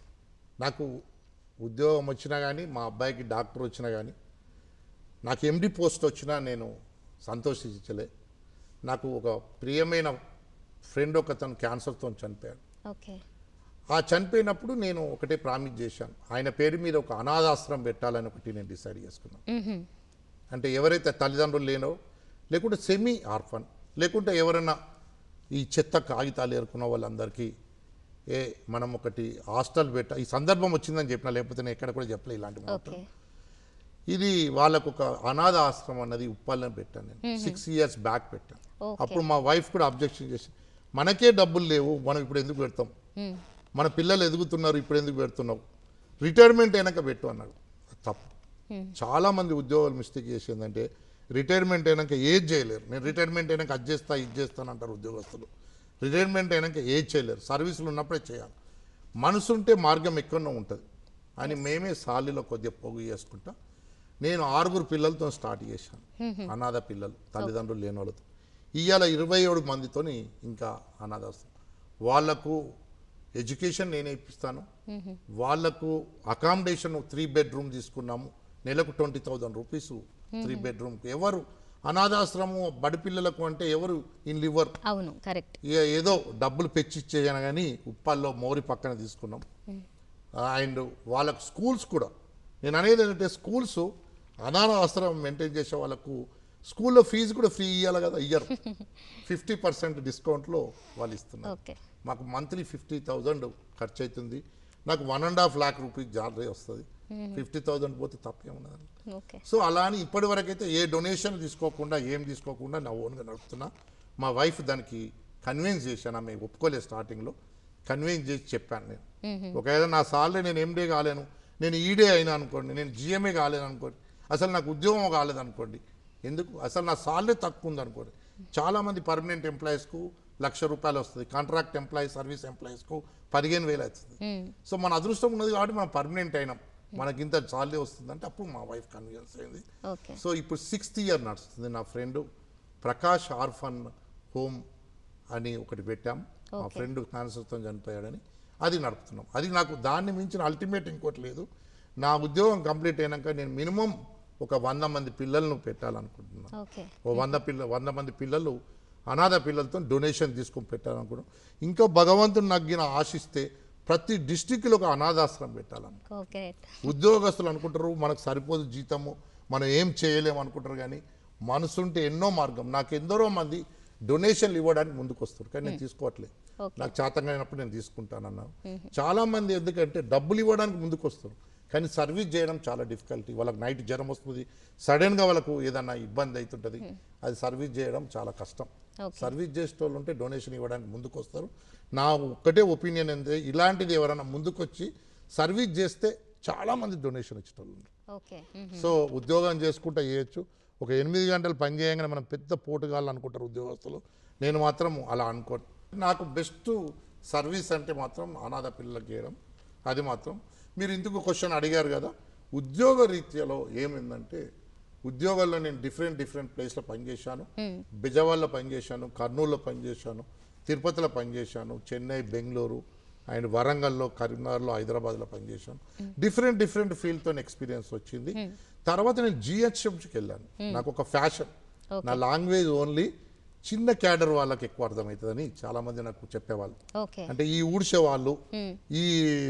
నాకు ఉద్యోగం వచ్చినా కానీ, మా అబ్బాయికి డాక్టర్ వచ్చినా కానీ, నాకు ఎండి పోస్ట్ వచ్చినా నేను సంతోషించలే. నాకు ఒక ప్రియమైన ఫ్రెండ్ ఒకతను క్యాన్సర్తో చనిపోయాడు. ఓకే, ఆ చనిపోయినప్పుడు నేను ఒకటే ప్రామిస్ చేశాను, ఆయన పేరు మీద ఒక అనాథాశ్రమం పెట్టాలని ఒకటి నేను డిసైడ్ చేసుకున్నాను. అంటే ఎవరైతే తల్లిదండ్రులు లేనో, లేకుంటే సెమీ ఆర్ఫన్, లేకుంటే ఎవరైనా ఈ చెత్త కాగితాలు ఏరుకున్న వాళ్ళందరికీ ఏ మనం ఒకటి హాస్టల్ పెట్ట, ఈ సందర్భం వచ్చిందని చెప్పిన, లేకపోతే నేను ఎక్కడ కూడా చెప్పలే ఇలాంటి మాటలు. ఇది వాళ్ళకు ఒక అనాథ ఆశ్రమం అన్నది ఉప్పల్ని పెట్టాను నేను, సిక్స్ ఇయర్స్ బ్యాక్ పెట్టాను. అప్పుడు మా వైఫ్ కూడా అబ్జెక్షన్ చేసి, మనకే డబ్బులు లేవు, మనం ఇప్పుడు ఎందుకు పెడతాం, మన పిల్లలు ఎదుగుతున్నారు, ఇప్పుడు ఎందుకు పెడుతున్నావు, రిటైర్మెంట్ అయినాక పెట్టు అన్నాడు. తప్పు. చాలామంది ఉద్యోగాలు మిస్టేక్ చేసిందంటే రిటైర్మెంట్ అయినాక ఏజ్ చేయలేరు. నేను రిటైర్మెంట్ అయినాక అది చేస్తా ఇది చేస్తాను అంటారు ఉద్యోగస్తులు. రిటైర్మెంట్ అయినాక ఏజ్ చేయలేరు, సర్వీసులు ఉన్నప్పుడే చేయాలి. మనసు ఉంటే మార్గం ఎక్కడో ఉంటుంది అని మేమే సాలీలో కొద్దిగా పొగు చేసుకుంటా నేను ఆరుగురు పిల్లలతో స్టార్ట్ చేశాను, అనాథ పిల్లలు, తల్లిదండ్రులు లేని వాళ్ళతో. ఇవాళ ఇరవై ఏడు మందితో ఇంకా అనాథాశ్రమం. వాళ్లకు ఎడ్యుకేషన్ నేనే ఇప్పిస్తాను, వాళ్లకు అకామిడేషన్ త్రీ బెడ్రూమ్ తీసుకున్నాము, నెలకు ట్వంటీ థౌజండ్ రూపీస్ త్రీ బెడ్రూమ్కి. ఎవరు అనాథాశ్రమం బడి పిల్లలకు అంటే ఎవరు ఇన్ లివర్, అవును కరెక్ట్, ఏదో డబ్బులు పెంచిచ్చేయను కానీ ఉప్పల్లో మోరి పక్కన తీసుకున్నాం. అండ్ వాళ్ళకు స్కూల్స్ కూడా నేను అనేది ఏంటంటే స్కూల్స్ అనాథాశ్రమం మెయింటైన్ చేసే వాళ్ళకు స్కూల్లో ఫీజు కూడా ఫ్రీ ఇవ్వాలి కదా, ఇయ్యరు. ఫిఫ్టీ పర్సెంట్ డిస్కౌంట్లో వాళ్ళు ఇస్తున్నారు. మాకు మంత్లీ ఫిఫ్టీ థౌజండ్ ఖర్చు అవుతుంది, నాకు one and half lakh rupees salary వస్తుంది. ఫిఫ్టీ థౌజండ్ పోతే తప్పేమున్నది. సో అలా అని ఇప్పటి వరకు అయితే ఏ డొనేషన్ తీసుకోకుండా ఏం తీసుకోకుండా నా ఓన్గా నడుపుతున్నా. మా వైఫ్ దానికి కన్విన్స్ చేశాను, ఆమె ఒప్పుకోలేదు స్టార్టింగ్లో, కన్విన్స్ చేసి చెప్పాను నేను. ఒకవేళ నా సాలరీ నేను ఎండే కాలేను, నేను ఈడే అయినా అనుకోండి, నేను జిఎంఏ కాలేను అనుకోండి, అసలు నాకు ఉద్యోగం కాలేదనుకోండి, ఎందుకు అసలు నా సాలరీ తక్కువ ఉందనుకోండి, చాలామంది పర్మనెంట్ ఎంప్లాయీస్కు లక్ష రూపాయలు వస్తుంది, కాంట్రాక్ట్ ఎంప్లాయీస్ సర్వీస్ ఎంప్లాయీస్కు పదిహేను వేలు అవుతుంది. సో మన అదృష్టం ఉన్నది కాబట్టి మనం పర్మనెంట్ అయినాం, మనకి ఇంత సాలరీ వస్తుందంటే అప్పుడు మా వైఫ్ కన్విన్స్ అయింది. సో ఇప్పుడు సిక్స్త్ ఇయర్ నడుస్తుంది. నా ఫ్రెండ్ ప్రకాష్ ఆర్ఫన్ హోమ్ అని ఒకటి పెట్టాం, మా ఫ్రెండ్ క్యాన్సర్తో చనిపోయాడని, అది నడుపుతున్నాం. అది నాకు దాన్ని మించిన అల్టిమేట్ ఇంకోటి లేదు. నా ఉద్యోగం కంప్లీట్ అయినాక నేను మినిమం ఒక వంద మంది పిల్లలను పెట్టాలనుకుంటున్నాను. ఓ వంద పిల్ల వంద మంది పిల్లలు అనాథ పిల్లలతో డొనేషన్ తీసుకొని పెట్టాలనుకుంటున్నాను. ఇంకా భగవంతుని నగ్గిన ఆశిస్తే ప్రతి డిస్టిక్లో ఒక అనాథాశ్రమం పెట్టాలని. ఉద్యోగస్తులు అనుకుంటారు మనకు సరిపోదు జీతము, మనం ఏం చేయలేము అనుకుంటారు, కానీ మనసుంటే ఎన్నో మార్గం. నాకు ఎందరో మంది డొనేషన్లు ఇవ్వడానికి ముందుకు వస్తారు, కానీ నేను తీసుకోవట్లేదు. నాకు చేతంగా అయినప్పుడు నేను తీసుకుంటానన్నాను. చాలా మంది ఎందుకంటే డబ్బులు ఇవ్వడానికి ముందుకు వస్తారు, కానీ సర్వీస్ చేయడం చాలా డిఫికల్టీ. వాళ్ళకి నైట్ జ్వరం వస్తుంది, సడన్గా వాళ్ళకు ఏదన్నా ఇబ్బంది అవుతుంటుంది, అది సర్వీస్ చేయడం చాలా కష్టం. సర్వీస్ చేసే వాళ్ళు ఉంటే డొనేషన్ ఇవ్వడానికి ముందుకు వస్తారు. నా ఒక్కటే ఒపీనియన్ ఏంటంటే ఇలాంటిది ఎవరైనా ముందుకు వచ్చి సర్వీస్ చేస్తే చాలామంది డొనేషన్ ఇచ్చేటోళ్ళు ఉంటారు. సో ఉద్యోగం చేసుకుంటూ చేయొచ్చు. ఒక ఎనిమిది గంటలు పని చేయగానే మనం పెద్ద పోటుగాళ్ళు అనుకుంటారు ఉద్యోగస్తులు, నేను మాత్రం అలా అనుకోను. నాకు బెస్ట్ సర్వీస్ అంటే మాత్రం అనాథ పిల్లలకి చేయడం. అది మాత్రం మీరు ఇందుకు క్వశ్చన్ అడిగారు కదా, ఉద్యోగ రీత్యాలో ఏమైందంటే ఉద్యోగాల్లో నేను డిఫరెంట్ డిఫరెంట్ ప్లేస్లో పనిచేశాను. బెజవాడలో పనిచేశాను, కర్నూలులో పనిచేశాను, తిరుపతిలో పనిచేశాను, చెన్నై, బెంగళూరు అండ్ వరంగల్లో, కరీంనగర్లో, హైదరాబాద్లో పనిచేశాను. డిఫరెంట్ డిఫరెంట్ ఫీల్డ్తో ఎక్స్పీరియన్స్ వచ్చింది. తర్వాత నేను జిహెచ్ఎంకి వెళ్ళాను. నాకు ఒక ఫ్యాషన్, నా లాంగ్వేజ్ ఓన్లీ చిన్న క్యాడర్ వాళ్ళకి ఎక్కువ అర్థమవుతుందని చాలా మంది నాకు చెప్పేవాళ్ళు. అంటే ఈ ఊడ్చే వాళ్ళు, ఈ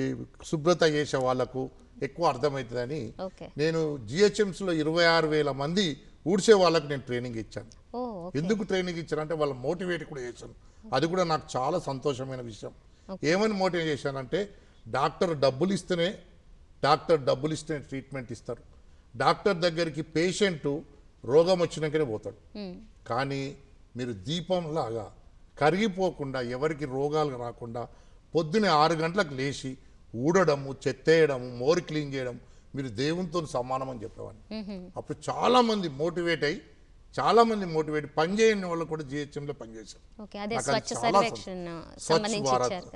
శుభ్రత చేసే వాళ్ళకు ఎక్కువ అర్థమవుతుందని నేను జిహెచ్ఎంసీలో ఇరవై ఆరు వేల మంది ఊడ్చే వాళ్ళకు నేను ట్రైనింగ్ ఇచ్చాను. ఎందుకు ట్రైనింగ్ ఇచ్చాను అంటే వాళ్ళ మోటివేట్ కూడా చేశాను. అది కూడా నాకు చాలా సంతోషమైన విషయం. ఏమని మోటివేట్ చేశానంటే డాక్టర్ డబ్బులు ఇస్తేనే డాక్టర్ డబ్బులు ఇస్తేనే ట్రీట్మెంట్ ఇస్తారు. డాక్టర్ దగ్గరికి పేషెంట్ రోగం వచ్చినాకనే పోతాడు, కానీ మీరు దీపంలాగా కరిగిపోకుండా ఎవరికి రోగాలు రాకుండా పొద్దునే ఆరు గంటలకు లేచి ఊడడము, చెత్తేయడము, మోరు క్లీన్ చేయడం మీరు దేవునితో సమానం అని చెప్పేవాడిని. అప్పుడు చాలామంది మోటివేట్ అయ్యి చాలామంది మోటివేట్ పనిచేయని వాళ్ళు కూడా జిహెచ్ఎంలో పనిచేశారు. స్వచ్ఛ భారత్,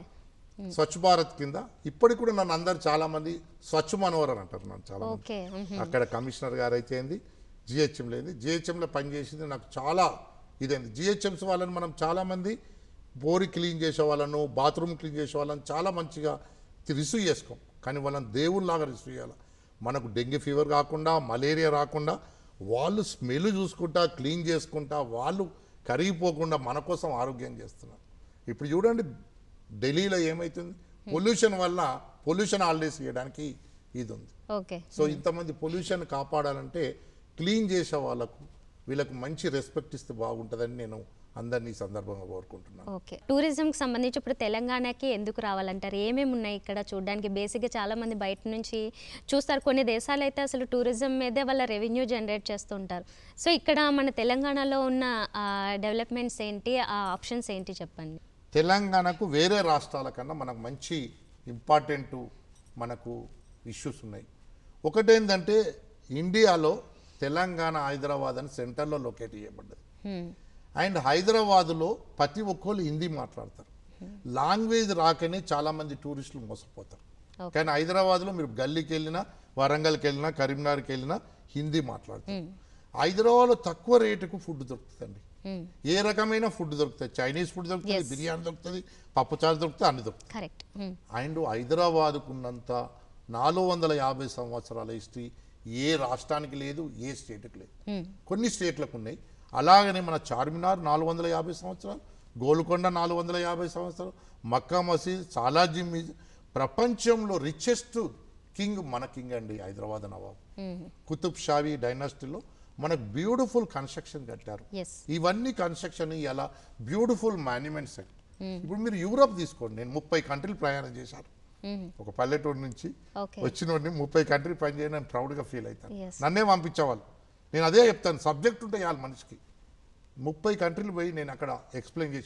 స్వచ్ఛ భారత్ కింద ఇప్పటికి కూడా నన్ను అందరు చాలామంది స్వచ్ఛ మనోహర్ అని అంటారు నన్ను చాలా మంది. అక్కడ కమిషనర్ గారు అయితే ఏంది, జిహెచ్ఎంలో ఏంది, జిహెచ్ఎంలో పనిచేసింది నాకు చాలా ఇదైంది. జిహెచ్ఎంసీ వాళ్ళని మనం చాలామంది బోరి క్లీన్ చేసే వాళ్ళను, బాత్రూమ్ క్లీన్ చేసే వాళ్ళని చాలా మంచిగా రిసీవ్ చేసుకోం, కానీ వాళ్ళని దేవుళ్ళలాగా రిసీవ్ చేయాలి. మనకు డెంగ్యూ ఫీవర్ కాకుండా, మలేరియా రాకుండా వాళ్ళు స్మెల్ చూసుకుంటా, క్లీన్ చేసుకుంటా, వాళ్ళు కరిగిపోకుండా మన కోసం ఆరోగ్యం చేస్తున్నారు. ఇప్పుడు చూడండి ఢిల్లీలో ఏమవుతుంది, పొల్యూషన్ వల్ల పొల్యూషన్ హాలిడేస్ చేయడానికి ఇది ఉంది. సో ఇంతమంది పొల్యూషన్ కాపాడాలంటే క్లీన్ చేసే వాళ్ళకు వీళ్ళకు మంచి రెస్పెక్ట్ ఇస్తే బాగుంటుందని నేను అందరినీ సందర్భంగా కోరుకుంటున్నాను. ఓకే, టూరిజంకి సంబంధించి ఇప్పుడు తెలంగాణకి ఎందుకు రావాలంటారు? ఏమేమి ఉన్నాయి ఇక్కడ చూడడానికి? బేసిక్గా చాలామంది బయట నుంచి చూస్తారు, కొన్ని దేశాలు అయితే అసలు టూరిజం మీదే వాళ్ళ రెవెన్యూ జనరేట్ చేస్తుంటారు. సో ఇక్కడ మన తెలంగాణలో ఉన్న డెవలప్మెంట్స్ ఏంటి, ఆ ఆప్షన్స్ ఏంటి చెప్పండి. తెలంగాణకు వేరే రాష్ట్రాల కన్నా మనకు మంచి ఇంపార్టెంట్ మనకు ఇష్యూస్ ఉన్నాయి. ఒకటేంటంటే ఇండియాలో తెలంగాణ హైదరాబాద్ అని సెంటర్లో లొకేట్ చేయబడ్డది. అండ్ హైదరాబాదులో ప్రతి ఒక్కళ్ళు హిందీ మాట్లాడతారు. లాంగ్వేజ్ రాకనే చాలామంది టూరిస్టులు మోసపోతారు. కానీ హైదరాబాద్లో మీరు గల్లీకి వెళ్ళినా, వరంగల్కి వెళ్ళినా, కరీంనగర్కి వెళ్ళినా హిందీ మాట్లాడతారు. హైదరాబాద్లో తక్కువ రేటుకు ఫుడ్ దొరుకుతుందండి. ఏ రకమైన ఫుడ్ దొరుకుతుంది, చైనీస్ ఫుడ్ దొరుకుతుంది, బిర్యానీ దొరుకుతుంది, పప్పుచారు దొరుకుతుంది, అన్ని దొరుకుతుంది. అండ్ హైదరాబాద్కు ఉన్నంత నాలుగు వందల యాభై సంవత్సరాల హిస్టరీ ఏ రాష్ట్రానికి లేదు, ఏ స్టేట్కి లేదు. కొన్ని స్టేట్లకు ఉన్నాయి. అలాగనే మన చార్మినార్ నాలుగు వందల యాభై సంవత్సరాలు, గోల్కొండ నాలుగు వందల యాభై సంవత్సరాలు, మక్కా మసీద్, సాలార్జీ మ్యూజియం. ప్రపంచంలో రిచెస్ట్ కింగ్ మన కింగ్ అండి హైదరాబాద్ నవాబ్. కుతుబ్ షాహీ డైనాసిటీలో మనకు బ్యూటిఫుల్ కన్స్ట్రక్షన్ కట్టారు. ఇవన్నీ కన్స్ట్రక్షన్ ఇలా బ్యూటిఫుల్ మాన్యుమెంట్స్. ఇప్పుడు మీరు యూరోప్ తీసుకోండి, నేను ముప్పై కంట్రీలు ప్రయాణం చేశాను. ఒక పల్లెటూరు నుంచి వచ్చిన ముప్పై కంట్రీ పని చేయని నేను ప్రౌడ్గా ఫీల్ అవుతాను. నన్నే పంపించేవాళ్ళు. నేను అదే చెప్తాను, సబ్జెక్ట్ ఉంటే చాలు మనిషికి. ముప్పై కంట్రీలు పోయి నేను అక్కడ ఎక్స్ప్లెయిన్ చేసేవాడిని.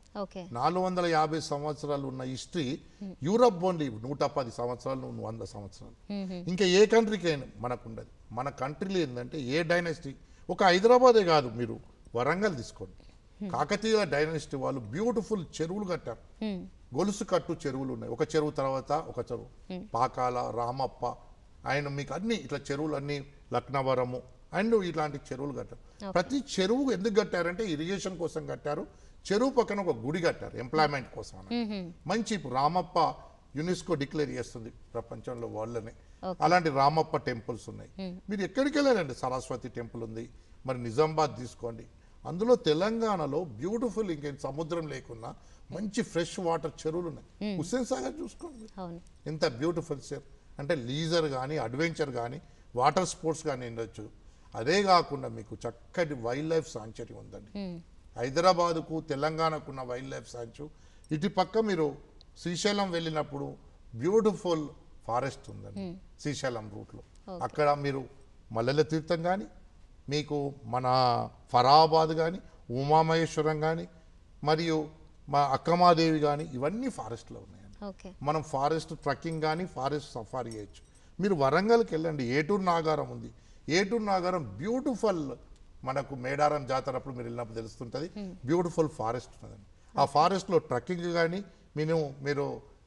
ఓకే నాలుగు వందల యాభై సంవత్సరాలు ఉన్న హిస్టరీ యూరప్ ఓన్లీ నూట పది సంవత్సరాలు వంద సంవత్సరాలు. ఇంకా ఏ కంట్రీకి అయినా మనకు ఉండదు. మన కంట్రీలో ఏంటంటే ఏ డైనాసిటీ, ఒక హైదరాబాదే కాదు, మీరు వరంగల్ తీసుకోండి, కాకతీయ డైనాసిటీ వాళ్ళు బ్యూటిఫుల్ చెరువులు కట్టారు. గొలుసు కట్టు చెరువులు ఉన్నాయి, ఒక చెరువు తర్వాత ఒక చెరువు, పాకాల, రామప్ప, ఆయన మీకు అన్ని ఇట్లా చెరువులు అన్ని, లక్నవరము అండ్ ఇట్లాంటి చెరువులు కట్టారు. ప్రతి చెరువు ఎందుకు కట్టారంటే ఇరిగేషన్ కోసం కట్టారు. చెరువు పక్కన ఒక గుడి కట్టారు ఎంప్లాయ్మెంట్ కోసం అని. మంచి ఇప్పుడు రామప్ప యునెస్కో డిక్లేర్ చేస్తుంది ప్రపంచంలో వాళ్ళనే. అలాంటి రామప్ప టెంపుల్స్ ఉన్నాయి. మీరు ఎక్కడికి వెళ్ళారండి, సరస్వతి టెంపుల్ ఉంది. మరి నిజామాబాద్ తీసుకోండి, అందులో తెలంగాణలో బ్యూటిఫుల్, ఇంకేం సముద్రం లేకున్నా మంచి ఫ్రెష్ వాటర్ చెరువులు ఉన్నాయి. హుస్సేన్ సాగర్ చూసుకోండి ఎంత బ్యూటిఫుల్ సార్. అంటే లీజర్ కానీ అడ్వెంచర్ కానీ వాటర్ స్పోర్ట్స్ కానీ ఉండొచ్చు. అదే కాకుండా మీకు చక్కటి వైల్డ్ లైఫ్ సాంచురీ ఉందండి. హైదరాబాదుకు తెలంగాణకు ఉన్న వైల్డ్ లైఫ్ సాంచురీ. ఇటు పక్క మీరు శ్రీశైలం వెళ్ళినప్పుడు బ్యూటిఫుల్ ఫారెస్ట్ ఉందండి శ్రీశైలం రూట్లో. అక్కడ మీరు మల్లెల తీర్థం కానీ, మీకు మన ఫరాబాద్ కానీ, ఉమామహేశ్వరం కానీ, మరియు మా అక్కమాదేవి కానీ, ఇవన్నీ ఫారెస్ట్లో ఉన్నాయండి. మనం ఫారెస్ట్ ట్రక్కింగ్ కానీ ఫారెస్ట్ సఫారీ చేయొచ్చు. మీరు వరంగల్కి వెళ్ళండి, ఏటూరు నాగారం ఉంది. ఏటూరు నాగారం బ్యూటిఫుల్, మనకు మేడారం జాతర అప్పుడు మీరు వెళ్ళినప్పుడు తెలుస్తుంటుంది, బ్యూటిఫుల్ ఫారెస్ట్ ఉన్నదండి. ఆ ఫారెస్ట్లో ట్రక్కింగ్ కానీ మీరు మీరు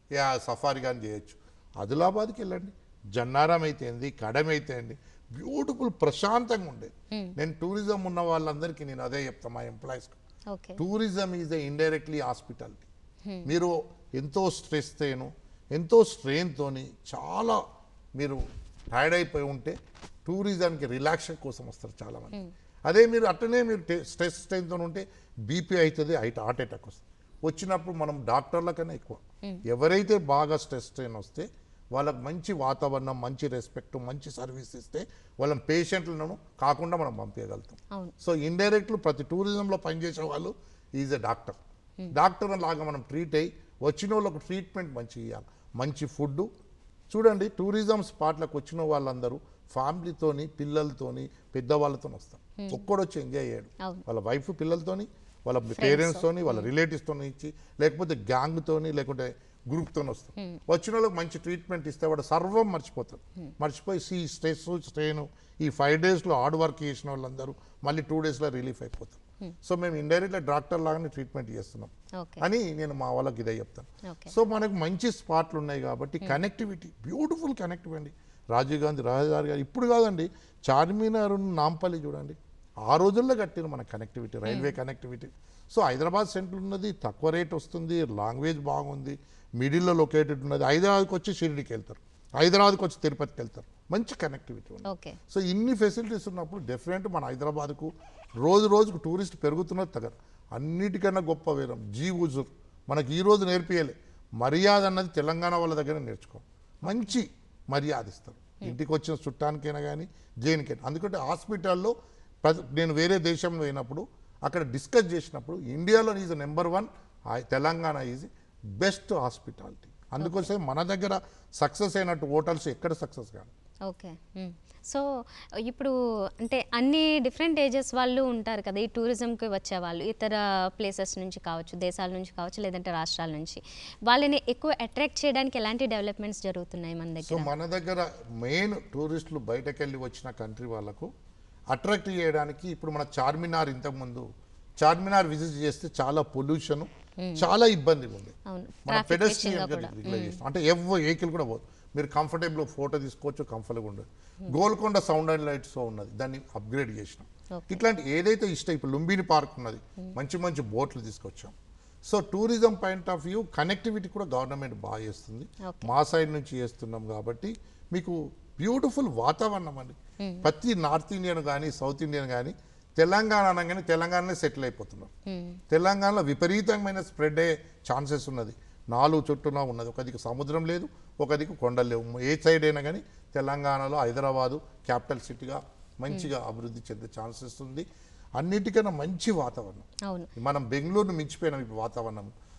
సఫారీ కానీ చేయొచ్చు. ఆదిలాబాద్కి వెళ్ళండి, జన్నారం అయితే ఏంది, కడమ అయితే అండి, బ్యూటిఫుల్ ప్రశాంతంగా ఉండేది. నేను టూరిజం ఉన్న వాళ్ళందరికీ నేను అదే చెప్తాను మా ఎంప్లాయీస్కి, tourism is a indirectly hospitality. మీరు ఎంతో స్ట్రెస్ తోను ఎంతో స్ట్రెయిన్తోని చాలా మీరు టైర్డ్ అయిపోయి ఉంటే టూరిజంకి రిలాక్స్ కోసం వస్తారు చాలామంది. అదే మీరు అట్టనే మీరు స్ట్రెస్ స్ట్రెయిన్తో ఉంటే బీపీ అవుతుంది, అయితే హార్ట్ అటాక్ వస్తుంది. వచ్చినప్పుడు మనం డాక్టర్ల కన్నా ఎక్కువ ఎవరైతే బాగా స్ట్రెస్ స్ట్రెయిన్ వస్తే వాళ్ళకి మంచి వాతావరణం, మంచి రెస్పెక్ట్, మంచి సర్వీస్ ఇస్తే వాళ్ళని పేషెంట్లను కాకుండా మనం పంపించగలుగుతాం. సో ఇండైరెక్ట్లు ప్రతి టూరిజంలో పనిచేసే వాళ్ళు ఈజ్ ఎ డాక్టర్. డాక్టర్ లాగా మనం ట్రీట్ అయ్యి వచ్చిన వాళ్ళకు ట్రీట్మెంట్ మంచిగా ఇవ్వాలి, మంచి ఫుడ్. చూడండి టూరిజం స్పాట్లకు వచ్చిన వాళ్ళందరూ ఫ్యామిలీతోని, పిల్లలతోని, పెద్దవాళ్ళతో వస్తారు. ఒక్కడు వచ్చి ఎంజాయ్ చేయడు, వాళ్ళ వైఫ్ పిల్లలతోని, వాళ్ళ పేరెంట్స్తోని, వాళ్ళ రిలేటివ్స్తోని ఇచ్చి, లేకపోతే గ్యాంగ్తోని, లేకుంటే గ్రూప్తో వస్తాం. వచ్చిన వాళ్ళకి మంచి ట్రీట్మెంట్ ఇస్తే వాడు సర్వం మర్చిపోతారు. మర్చిపోయి ఈ స్ట్రెస్ స్ట్రెయిన్ ఈ ఫైవ్ డేస్లో హార్డ్ వర్క్ చేసిన వాళ్ళందరూ మళ్ళీ టూ డేస్లో రిలీఫ్ అయిపోతారు. సో మేము ఇండైరెక్ట్గా డాక్టర్ లాగానే ట్రీట్మెంట్ చేస్తున్నాం అని నేను మా వాళ్ళకి ఇదే చెప్తాను. సో మనకు మంచి స్పాట్లు ఉన్నాయి కాబట్టి కనెక్టివిటీ, బ్యూటిఫుల్ కనెక్టివిటీ అండి. రాజీవ్ గాంధీ రహదారి గారు ఇప్పుడు కాదండి, చార్మినార్, నాంపల్లి చూడండి, ఆ రోజుల్లో కట్టిన మన connectivity, railway connectivity. So Hyderabad centre ఉన్నది, తక్కువ రేట్ వస్తుంది, లాంగ్వేజ్ బాగుంది, మిడిల్లో లొకేటెడ్ ఉన్నది. హైదరాబాద్కి వచ్చి షిరిడికి వెళ్తారు, హైదరాబాద్కి వచ్చి తిరుపతికి వెళ్తారు, మంచి కనెక్టివిటీ ఉంది. సో ఇన్ని ఫెసిలిటీస్ ఉన్నప్పుడు డెఫినెట్ మన హైదరాబాద్కు రోజు రోజుకు టూరిస్ట్ పెరుగుతున్నది తగ్గదు. అన్నిటికన్నా గొప్ప వేరం జీ హుజూర్ మనకి ఈ రోజు నేర్పియలే. మర్యాద అన్నది తెలంగాణ వాళ్ళ దగ్గర నేర్చుకో, మంచి మర్యాద ఇస్తారు ఇంటికి వచ్చిన చుట్టానికైనా కానీ దేనికైనా. అందుకంటే హాస్పిటల్లో నేను వేరే దేశంలో పోయినప్పుడు అక్కడ డిస్కస్ చేసినప్పుడు ఇండియాలో is number one, Telangana is best hospitality. అందుకోసం మన దగ్గర సక్సెస్ అయినట్టు హోటల్స్ ఎక్కడ సక్సెస్ కాదు. ఓకే, సో ఇప్పుడు అంటే అన్ని డిఫరెంట్ ఏజెస్ వాళ్ళు ఉంటారు కదా ఈ టూరిజంకి వచ్చే వాళ్ళు, ఇతర ప్లేసెస్ నుంచి కావచ్చు, దేశాల నుంచి కావచ్చు, లేదంటే రాష్ట్రాల నుంచి. వాళ్ళని ఎక్కువ అట్రాక్ట్ చేయడానికి ఎలాంటి డెవలప్మెంట్స్ జరుగుతున్నాయి మన దగ్గర? సో మన దగ్గర మెయిన్ టూరిస్టులు బయటకెళ్ళి వచ్చిన కంట్రీ వాళ్ళకు అట్రాక్ట్ చేయడానికి ఇప్పుడు మన చార్మినార్, ఇంతకుముందు చార్మినార్ విజిట్ చేస్తే చాలా పొల్యూషన్, చాలా ఇబ్బందిగా ఉంది. మన పెడెస్ట్రియన్ రిగ్యులేషన్ అంటే ఎవరు వెహికల్ కూడా పోదు, మీరు కంఫర్టబుల్ ఫోటో తీసుకోవచ్చు, కంఫర్టబుల్గా ఉండదు. గోల్కొండ సౌండ్ అండ్ లైట్స్ ఉన్నది, దాన్ని అప్గ్రేడ్ చేసినాం. ఇట్లాంటి ఏదైతే ఇష్టం, ఇప్పుడు లుంబిని పార్క్ ఉన్నది, మంచి మంచి బోట్లు తీసుకొచ్చాం. So tourism point of view connectivity కూడా గవర్నమెంట్ బాగా చేస్తుంది, మా సైడ్ నుంచి చేస్తున్నాం. కాబట్టి మీకు బ్యూటిఫుల్ వాతావరణం అండి. ప్రతి నార్త్ ఇండియన్ కానీ సౌత్ ఇండియన్ కానీ తెలంగాణ అనగానే తెలంగాణలో సెటిల్ అయిపోతున్నారు. తెలంగాణలో విపరీతమైన స్ప్రెడ్ అయ్యే ఛాన్సెస్ ఉన్నది. నాలుగు చుట్టూన ఉన్నది, ఒక దిక్కు సముద్రం లేదు, ఒక దిక్కు కొండలు లేవు. ఏ సైడ్ అయినా కానీ తెలంగాణలో హైదరాబాదు క్యాపిటల్ సిటీగా మంచిగా అభివృద్ధి చెందే ఛాన్సెస్ ఉంది. అన్నిటికన్నా మంచి వాతావరణం, మనం బెంగళూరును మించిపోయినాం ఇప్పుడు వాతావరణం.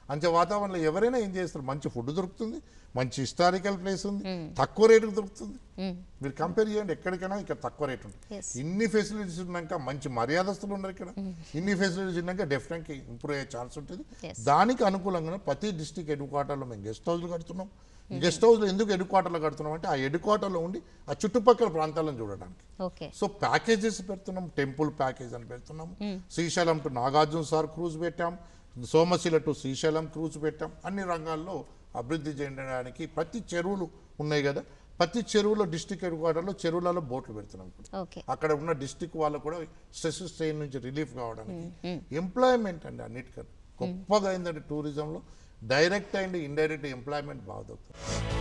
అంచే వాతావరణంలో ఎవరైనా ఏం చేస్తారు, మంచి ఫుడ్ దొరుకుతుంది, మంచి హిస్టారికల్ ప్లేస్ ఉంది, తక్కువ రేటుకు దొరుకుతుంది. మీరు కంపేర్ చేయండి, ఎక్కడికైనా ఇక్కడ తక్కువ రేట్ ఉంటుంది. ఇన్ని ఫెసిలిటీస్ ఉన్నాక మంచి మర్యాదస్తులు ఉన్నారు ఇక్కడ. ఇన్ని ఫెసిలిటీస్ ఉన్నాక డెఫినెట్గా ఇంప్రూవ్ అయ్యే ఛాన్స్ ఉంటుంది. దానికి అనుకూలంగా ప్రతి డిస్టిక్ హెడ్ క్వార్టర్లో మేము గెస్ట్ హౌస్లు కడుతున్నాం. గెస్ట్ హౌస్లో ఎందుకు హెడ్ క్వార్టర్లో కడుతున్నాం అంటే ఆ హెడ్ క్వార్టర్లో ఉండి ఆ చుట్టుపక్కల ప్రాంతాలను చూడడానికి. సో ప్యాకేజెస్ పెడుతున్నాం, టెంపుల్ ప్యాకేజ్ అని పెడుతున్నాము. శ్రీశైలం టు నాగార్జున సార్ క్రూజ్ పెట్టాం, సోమశిల టు శ్రీశైలం క్రూజ్ పెట్టాం. అన్ని రంగాల్లో అభివృద్ధి చేయడానికి ప్రతి చెరువులు ఉన్నాయి కదా, ప్రతి చెరువులో డిస్టిక్ హెడ్ క్వార్టర్లో చెరువులలో బోట్లు పెడుతున్నాం. అక్కడ ఉన్న డిస్టిక్ వాళ్ళు కూడా స్ట్రెస్ స్ట్రెయిన్ నుంచి రిలీఫ్ కావడానికి. ఎంప్లాయ్మెంట్ అండి అన్నిటికన్నా గొప్పగా అయిందంటే టూరిజంలో డైరెక్ట్ అండ్ ఇండైరెక్ట్ ఎంప్లాయ్మెంట్ బాగా దొరుకుతుంది.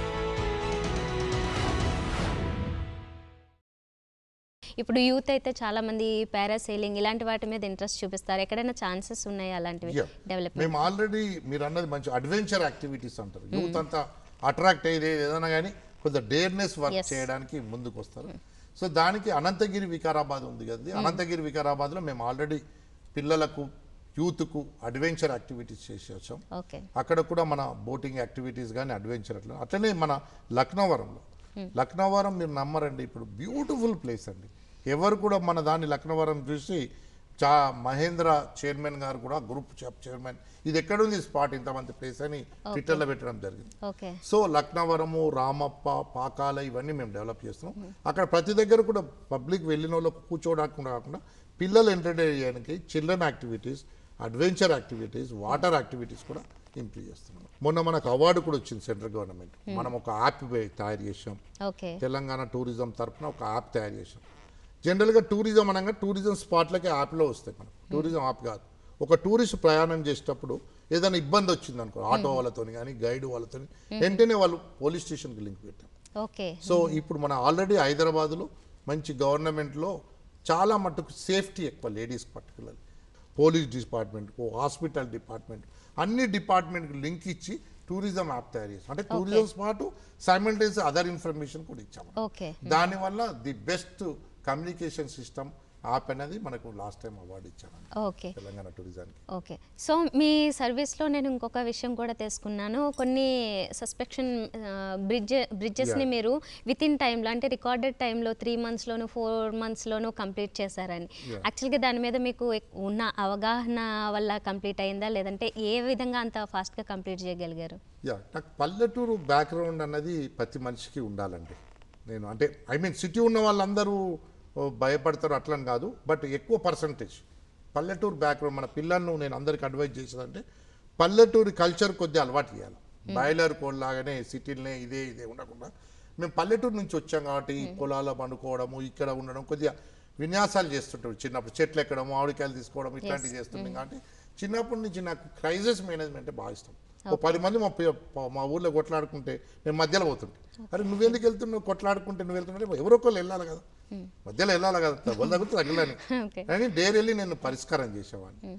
ఇప్పుడు యూత్ అయితే చాలా మంది పారాసైలింగ్ ఇలాంటి వాటి మీద ఇంట్రెస్ట్ చూపిస్తారు. ఎక్కడైనా ఛాన్సెస్ ఉన్నాయి అలాంటివి డెవలప్మెంట్? మేము ఆల్రెడీ మీరు అన్నది మంచి అడ్వెంచర్ యాక్టివిటీస్ అంటారు. యూత్ అంతా అట్రాక్ట్ అయ్యేది ఏదైనా కానీ కొంత డేర్నెస్ వర్క్ చేయడానికి ముందుకు వస్తారు. సో దానికి అనంతగిరి వికారాబాద్ ఉంది కదా, అనంతగిరి వికారాబాద్లో మేము ఆల్రెడీ పిల్లలకు యూత్కు అడ్వెంచర్ యాక్టివిటీస్ చేసి వచ్చాం. అక్కడ కూడా మన బోటింగ్ యాక్టివిటీస్ కానీ అడ్వెంచర్ అట్లా. అట్లనే మన లక్నవరంలో, లక్నవరం మీరు నమ్మరండి, ఇప్పుడు బ్యూటిఫుల్ ప్లేస్ అండి. ఎవరు కూడా మన దాన్ని లక్నవరం చూసి చా మహేంద్ర చైర్మన్ గారు కూడా గ్రూప్ చైర్మన్ ఇది ఎక్కడుంది స్పాట్ ఇంతమంది ప్లేస్ అని ట్విట్టర్లో పెట్టడం జరిగింది. సో లక్నవరము, రామప్ప, పాకాల ఇవన్నీ మేము డెవలప్ చేస్తున్నాం. అక్కడ ప్రతి దగ్గర కూడా పబ్లిక్ వెళ్ళిన వాళ్ళకు కూర్చోడానికి కాకుండా పిల్లలు ఎంటర్టైన్ చేయడానికి children activities, adventure activities, water activities కూడా ఇంప్రూవ్ చేస్తున్నాం. మొన్న మనకు అవార్డు కూడా వచ్చింది సెంట్రల్ గవర్నమెంట్. మనం ఒక యాప్ తయారు చేసాం, తెలంగాణ టూరిజం తరఫున ఒక యాప్ తయారు చేసాం. జనరల్గా టూరిజం అనగా టూరిజం స్పాట్లకి యాప్లో వస్తాయి. మనం టూరిజం యాప్ కాదు. ఒక టూరిస్ట్ ప్రయాణం చేసేటప్పుడు ఏదైనా ఇబ్బంది వచ్చింది అనుకో, ఆటో వాళ్ళతో కానీ గైడ్ వాళ్ళతో, వెంటనే వాళ్ళు పోలీస్ స్టేషన్కి లింక్ పెట్టాం. సో ఇప్పుడు మన ఆల్రెడీ హైదరాబాద్లో మంచి గవర్నమెంట్లో చాలా మటుకు సేఫ్టీ ఎక్కువ, లేడీస్ పర్టికులర్ పోలీస్ డిపార్ట్మెంట్కు, హాస్పిటల్ డిపార్ట్మెంట్, అన్ని డిపార్ట్మెంట్కి లింక్ ఇచ్చి టూరిజం యాప్ తయారు చేస్తాం. అంటే టూరిజం పాటు సైమల్టేనియస్ అదర్ ఇన్ఫర్మేషన్ కూడా ఇచ్చాము. దానివల్ల the best communication system app అనేది మనకు లాస్ట్ టైం అవార్డు ఇచ్చాను తెలంగాణ టూరిజానికి. ఓకే. సో మీ సర్వీస్లో నేను ఇంకొక విషయం కూడా తెలుసుకున్నాను. కొన్ని సస్పెక్షన్ బ్రిడ్జ్ బ్రిడ్జెస్ని మీరు విత్ ఇన్ టైంలో అంటే రికార్డెడ్ టైంలో త్రీ మంత్స్లోను ఫోర్ మంత్స్లోను కంప్లీట్ చేశారని. యాక్చువల్గా దాని మీద మీకు ఉన్న అవగాహన వల్ల కంప్లీట్ అయిందా, లేదంటే ఏ విధంగా అంత ఫాస్ట్గా కంప్లీట్ చేయగలిగారు? యా, నాకు పల్లెటూరు బ్యాక్గ్రౌండ్ అన్నది ప్రతి మనిషికి ఉండాలండి. నేను అంటే ఐ మీన్ సిటీ ఉన్న వాళ్ళందరూ భయపడతారు అట్లని కాదు, బట్ ఎక్కువ పర్సంటేజ్ పల్లెటూరు బ్యాక్గ్రౌండ్ మన పిల్లలను నేను అందరికి అడ్వైజ్ చేసేదంటే పల్లెటూరు కల్చర్ కొద్దిగా అలవాటు చేయాలి. బాయిలర్ కోళ్ళలాగానే సిటీలనే ఇదే ఇదే ఉండకుండా మేము పల్లెటూరు నుంచి వచ్చాం కాబట్టి పొలాల పండుకోవడము, ఇక్కడ ఉండడం, కొద్దిగా విన్యాసాలు చేస్తుంటాం. చిన్నప్పుడు చెట్లు ఎక్కడం, మామిడికాయలు తీసుకోవడం ఇట్లాంటివి చేస్తుంటాం. కాబట్టి చిన్నప్పటి నుంచి నాకు క్రైసిస్ మేనేజ్మెంట్ బాగా ఇష్టం. ఓ పది మంది మా మా ఊళ్ళో కొట్లాడుకుంటే నేను మధ్యలో పోతుంటే, అరే నువ్వెందుకు వెళ్తున్నావు, కొట్లాడుకుంటే నువ్వు వెళ్తుంటే ఎవరో ఒకళ్ళు వెళ్ళాలి కదా, మధ్యలో వెళ్ళాలి కదా, వాళ్ళ దగ్గర తగ్గలని కానీ డేర్ వెళ్ళి నేను పరిష్కారం చేసేవాడిని.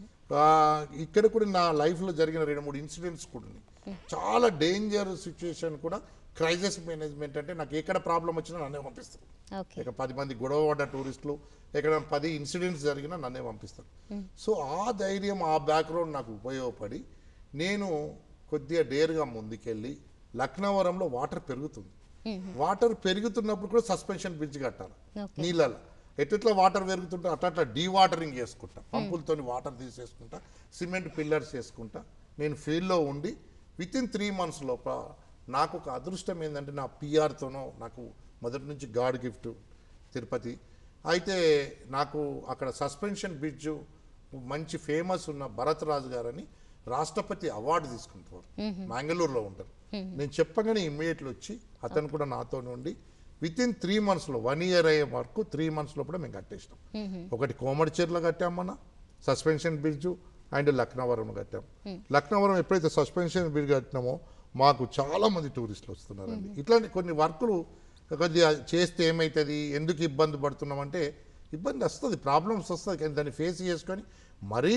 ఇక్కడ కూడా నా లైఫ్లో జరిగిన రెండు మూడు ఇన్సిడెంట్స్ కూడా ఉన్నాయి. చాలా డేంజర్ సిచ్యువేషన్ కూడా క్రైసిస్ మేనేజ్మెంట్ అంటే నాకు ఎక్కడ ప్రాబ్లం వచ్చినా నన్నే పంపిస్తారు. ఇక పది మంది గొడవ పడ్డ టూరిస్టులు, ఎక్కడ పది ఇన్సిడెంట్స్ జరిగినా నన్నే పంపిస్తారు. సో ఆ ధైర్యం, ఆ బ్యాక్గ్రౌండ్ నాకు ఉపయోగపడి నేను కొద్దిగా డేర్గా ముందుకెళ్ళి లక్నవరంలో వాటర్ పెరుగుతుంది. వాటర్ పెరుగుతున్నప్పుడు కూడా సస్పెన్షన్ బ్రిడ్జ్ కట్టాలి నీళ్ళలో. ఎట్లా వాటర్ పెరుగుతుంటే అట్లా అట్లా డీవాటరింగ్ చేసుకుంటా, పంపులతో వాటర్ తీసేసుకుంటా, సిమెంట్ పిల్లర్స్ చేసుకుంటా నేను ఫీల్డ్లో ఉండి విత్ ఇన్ త్రీ మంత్స్ లోపల నాకు ఒక అదృష్టం ఏంటంటే నా పిఆర్తోనో నాకు మొదటి నుంచి గాడ్ గిఫ్ట్ తిరుపతి అయితే నాకు అక్కడ సస్పెన్షన్ బ్రిడ్జ్ మంచి ఫేమస్ ఉన్న భరత్ రాజు గారని రాష్ట్రపతి అవార్డు తీసుకుంటారు, మ్యాంగళూరులో ఉంటారు. నేను చెప్పగానే ఇమ్మీడియట్లు వచ్చి అతను కూడా నాతో ఉండి విత్ ఇన్ త్రీ మంత్స్లో వన్ ఇయర్ అయ్యే వరకు త్రీ మంత్స్లో కూడా మేము కట్టేసినాం. ఒకటి కోమడిచేర్లో కట్టాం మన సస్పెన్షన్ బ్రిడ్జ్ అండ్ లక్నవరం కట్టాం. లక్నవరం ఎప్పుడైతే సస్పెన్షన్ బ్రిడ్జ్ కట్టినామో మాకు చాలా మంది టూరిస్టులు వస్తున్నారండి. ఇట్లాంటి కొన్ని వర్కులు కొద్దిగా చేస్తే ఏమవుతుంది, ఎందుకు ఇబ్బంది పడుతున్నామంటే ఇబ్బంది వస్తుంది, ప్రాబ్లమ్స్ వస్తుంది, కానీ దాన్ని ఫేస్ చేసుకొని మరీ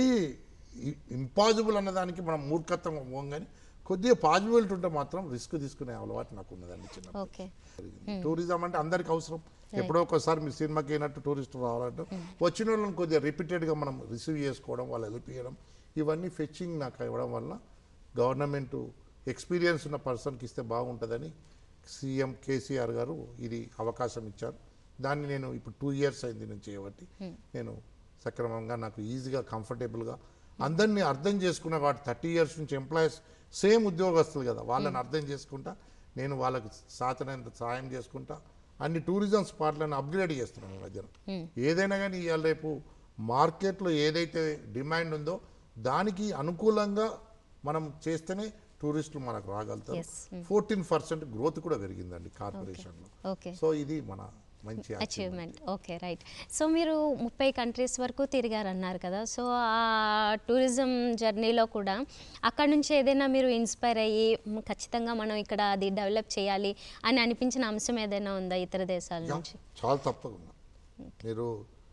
ఇంపాసిబుల్ అన్నదానికి మనం మూర్ఖత్వం పోం, కానీ కొద్దిగా పాజిబిలిటీ ఉంటే మాత్రం రిస్క్ తీసుకునే అలవాటు నాకు ఉన్నదండి. చిన్న టూరిజం అంటే అందరికి అవసరం. ఎప్పుడో ఒకసారి మీ సినిమాకి అయినట్టు టూరిస్ట్ రావాలంటే వచ్చిన వాళ్ళని కొద్దిగా రిపీటెడ్గా మనం రిసీవ్ చేసుకోవడం, వాళ్ళు హెల్ప్ చేయడం, ఇవన్నీ ఫెచ్చింగ్ నాకు ఇవ్వడం వల్ల గవర్నమెంట్ ఎక్స్పీరియన్స్ ఉన్న పర్సన్కి ఇస్తే బాగుంటుందని సీఎం కేసీఆర్ గారు ఇది అవకాశం ఇచ్చారు. దాన్ని నేను ఇప్పుడు టూ ఇయర్స్ అయింది నేను చేయబట్టి నేను సక్రమంగా నాకు ఈజీగా కంఫర్టబుల్గా అందరినీ అర్థం చేసుకున్న వాటి థర్టీ ఇయర్స్ నుంచి ఎంప్లాయీస్ సేమ్ ఉద్యోగస్తులు కదా, వాళ్ళని అర్థం చేసుకుంటా నేను వాళ్ళకి సాతనంత సాయం చేసుకుంటా అన్ని టూరిజం స్పాట్లను అప్గ్రేడ్ చేస్తున్నాను మధ్యన. ఏదైనా కానీ ఇవాళ రేపు మార్కెట్లో ఏదైతే డిమాండ్ ఉందో దానికి అనుకూలంగా మనం చేస్తేనే టూరిస్టులు మనకు రాగలుగుతారు. ఫోర్టీన్ పర్సెంట్ గ్రోత్ కూడా పెరిగిందండి కార్పొరేషన్లో. సో ఇది మన మంచి అచీవ్మెంట్. Okay, right. సో మీరు ముప్పై కంట్రీస్ వరకు తిరిగారన్నారు కదా, సో ఆ టూరిజం జర్నీలో కూడా అక్కడ నుంచి ఏదైనా మీరు ఇన్స్పైర్ అయ్యి ఖచ్చితంగా మనం ఇక్కడ అది డెవలప్ చేయాలి అని అనిపించిన అంశం ఏదైనా ఉందా ఇతర దేశాల నుంచి? చాలా తప్పకుండా. మీరు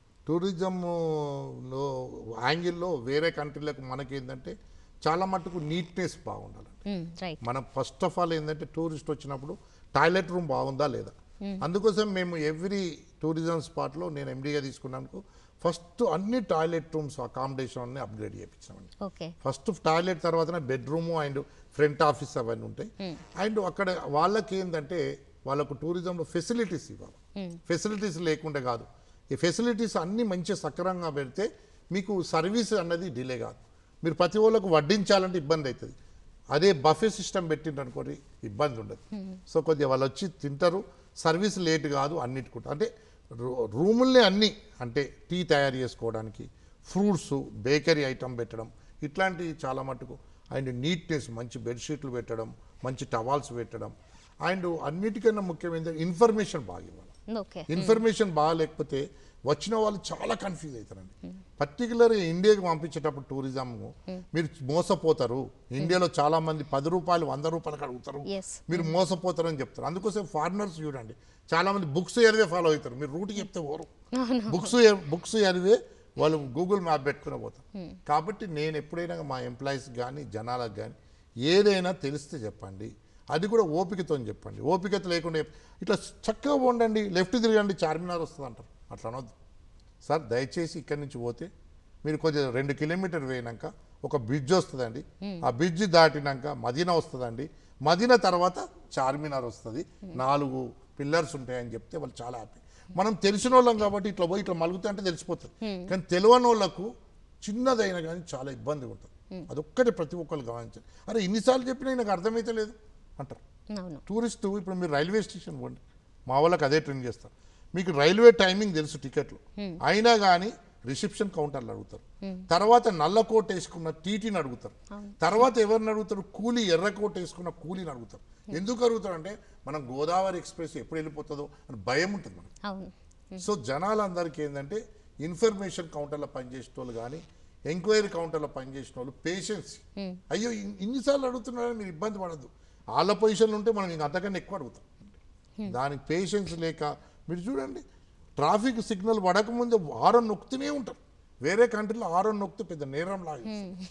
టూరిజంలో యాంగిల్లో వేరే కంట్రీలకు మనకి ఏంటంటే చాలా మటుకు నీట్నెస్ బాగుండాలండి. మనం ఫస్ట్ ఆఫ్ ఆల్ ఏంటంటే టూరిస్ట్ వచ్చినప్పుడు టాయిలెట్ రూమ్ బాగుందా లేదా, అందుకోసం మేము ఎవ్రీ టూరిజం స్పాట్లో నేను ఎండీగా తీసుకున్నాను ఫస్ట్ అన్ని టాయిలెట్ రూమ్స్ అకామిడేషన్ అన్ని అప్గ్రేడ్ చేయించామండి. ఫస్ట్ టాయిలెట్ తర్వాతనే బెడ్రూమ్ అండ్ ఫ్రంట్ ఆఫీస్ అవన్నీ ఉంటాయి. అండ్ అక్కడ వాళ్ళకి ఏంటంటే వాళ్ళకు టూరిజంలో ఫెసిలిటీస్ ఇవ్వాలి. ఫెసిలిటీస్ లేకుండా కాదు, ఈ ఫెసిలిటీస్ అన్నీ మంచిగా సక్రమంగా పెడితే మీకు సర్వీస్ అన్నది డిలే కాదు. మీరు ప్రతి వాళ్ళకు వడ్డించాలంటే ఇబ్బంది అవుతుంది. అదే బఫే సిస్టమ్ పెట్టిండ్రు అనుకోండి ఇబ్బంది ఉండదు. సో కొద్దిగా వాళ్ళు వచ్చి తింటారు, సర్వీస్ లేట్ కాదు అన్నిటికుంటా. అంటే రూముల్నే అన్నీ అంటే టీ తయారు చేసుకోవడానికి ఫ్రూట్స్ బేకరీ ఐటమ్ పెట్టడం ఇట్లాంటివి చాలా మటుకు. అండ్ నీట్నెస్ మంచి బెడ్షీట్లు పెట్టడం, మంచి టవాల్స్ పెట్టడం. అండ్ అన్నిటికన్నా ముఖ్యమైనది ఇన్ఫర్మేషన్ బాగా ఇవ్వాలి. ఇన్ఫర్మేషన్ బాగా లేకపోతే వచ్చిన వాళ్ళు చాలా కన్ఫ్యూజ్ అవుతారండి. పర్టికులర్ ఇండియాకి పంపించేటప్పుడు టూరిజం మీరు మోసపోతారు. ఇండియాలో చాలా మంది పది రూపాయలు వంద రూపాయలకు అడుగుతారు, మీరు మోసపోతారని చెప్తారు. అందుకోసం ఫారినర్స్ చూడండి చాలా మంది బుక్స్ చదివే ఫాలో అవుతారు. మీరు రూట్ చెప్తే ఓరు బుక్స్ బుక్స్ చదివే వాళ్ళు గూగుల్ మ్యాప్ పెట్టుకుని పోతారు. కాబట్టి నేను ఎప్పుడైనా మా ఎంప్లాయీస్ కానీ జనాలకు కానీ ఏదైనా తెలిస్తే చెప్పండి, అది కూడా ఓపికతో చెప్పండి. ఓపికత లేకుండా ఇట్లా చక్కగా ఉండండి, లెఫ్ట్ తిరగండి చార్మినార్ వస్తుంది అంటారు. అట్లా అనొద్దు సార్. దయచేసి ఇక్కడి నుంచి పోతే మీరు కొంచెం రెండు కిలోమీటర్ వేయినాక ఒక బ్రిడ్జ్ వస్తుందండి, ఆ బ్రిడ్జ్ దాటినాక మదీనా వస్తుందండి, మదీనా తర్వాత చార్మినార్ వస్తుంది, నాలుగు పిల్లర్స్ ఉంటాయని చెప్తే వాళ్ళు చాలా హ్యాపీ. మనం తెలిసిన వాళ్ళం కాబట్టి ఇట్లా పోయి ఇట్లా మలుగుతా అంటే తెలిసిపోతుంది. కానీ తెలియని వాళ్ళకు చిన్నదైనా కానీ చాలా ఇబ్బంది ఉంటుంది. అదొక్కటి ప్రతి ఒక్కరు గమనించాలి. అరే ఇన్నిసార్లు చెప్పినా నాకు అర్థమైతే లేదు అంటారు టూరిస్టు. ఇప్పుడు మీరు రైల్వే స్టేషన్ పోండి, మా వాళ్ళకి అదే ట్రైన్ చేస్తారు. మీకు రైల్వే టైమింగ్ తెలుసు టికెట్లు, అయినా కానీ రిసెప్షన్ కౌంటర్లు అడుగుతారు. తర్వాత నల్ల కోట్ వేసుకున్న టీటీని అడుగుతారు. తర్వాత ఎవరిని అడుగుతారు? కూలీ, ఎర్ర కోట్ వేసుకున్న కూలీని అడుగుతారు. ఎందుకు అడుగుతారు అంటే మనం గోదావరి ఎక్స్ప్రెస్ ఎప్పుడు వెళ్ళిపోతుందో అని భయం ఉంటుంది మనకు. సో జనాలందరికీ ఏంటంటే ఇన్ఫర్మేషన్ కౌంటర్లో పనిచేసిన వాళ్ళు కానీ ఎంక్వైరీ కౌంటర్లో పనిచేసిన వాళ్ళు పేషెన్స్, అయ్యో ఇన్నిసార్లు అడుగుతున్నారని మీరు ఇబ్బంది పడద్దు. వాళ్ళ పొజిషన్లు ఉంటే మనం ఇంక అంతకన్నా ఎక్కువ అడుగుతాం. దానికి పేషెన్స్ లేక మీరు చూడండి ట్రాఫిక్ సిగ్నల్ పడకముందే ఆరో నొక్కుతూనే ఉంటారు. వేరే కంట్రీలో ఆరో నొక్కితే పెద్ద నేరం లాగా.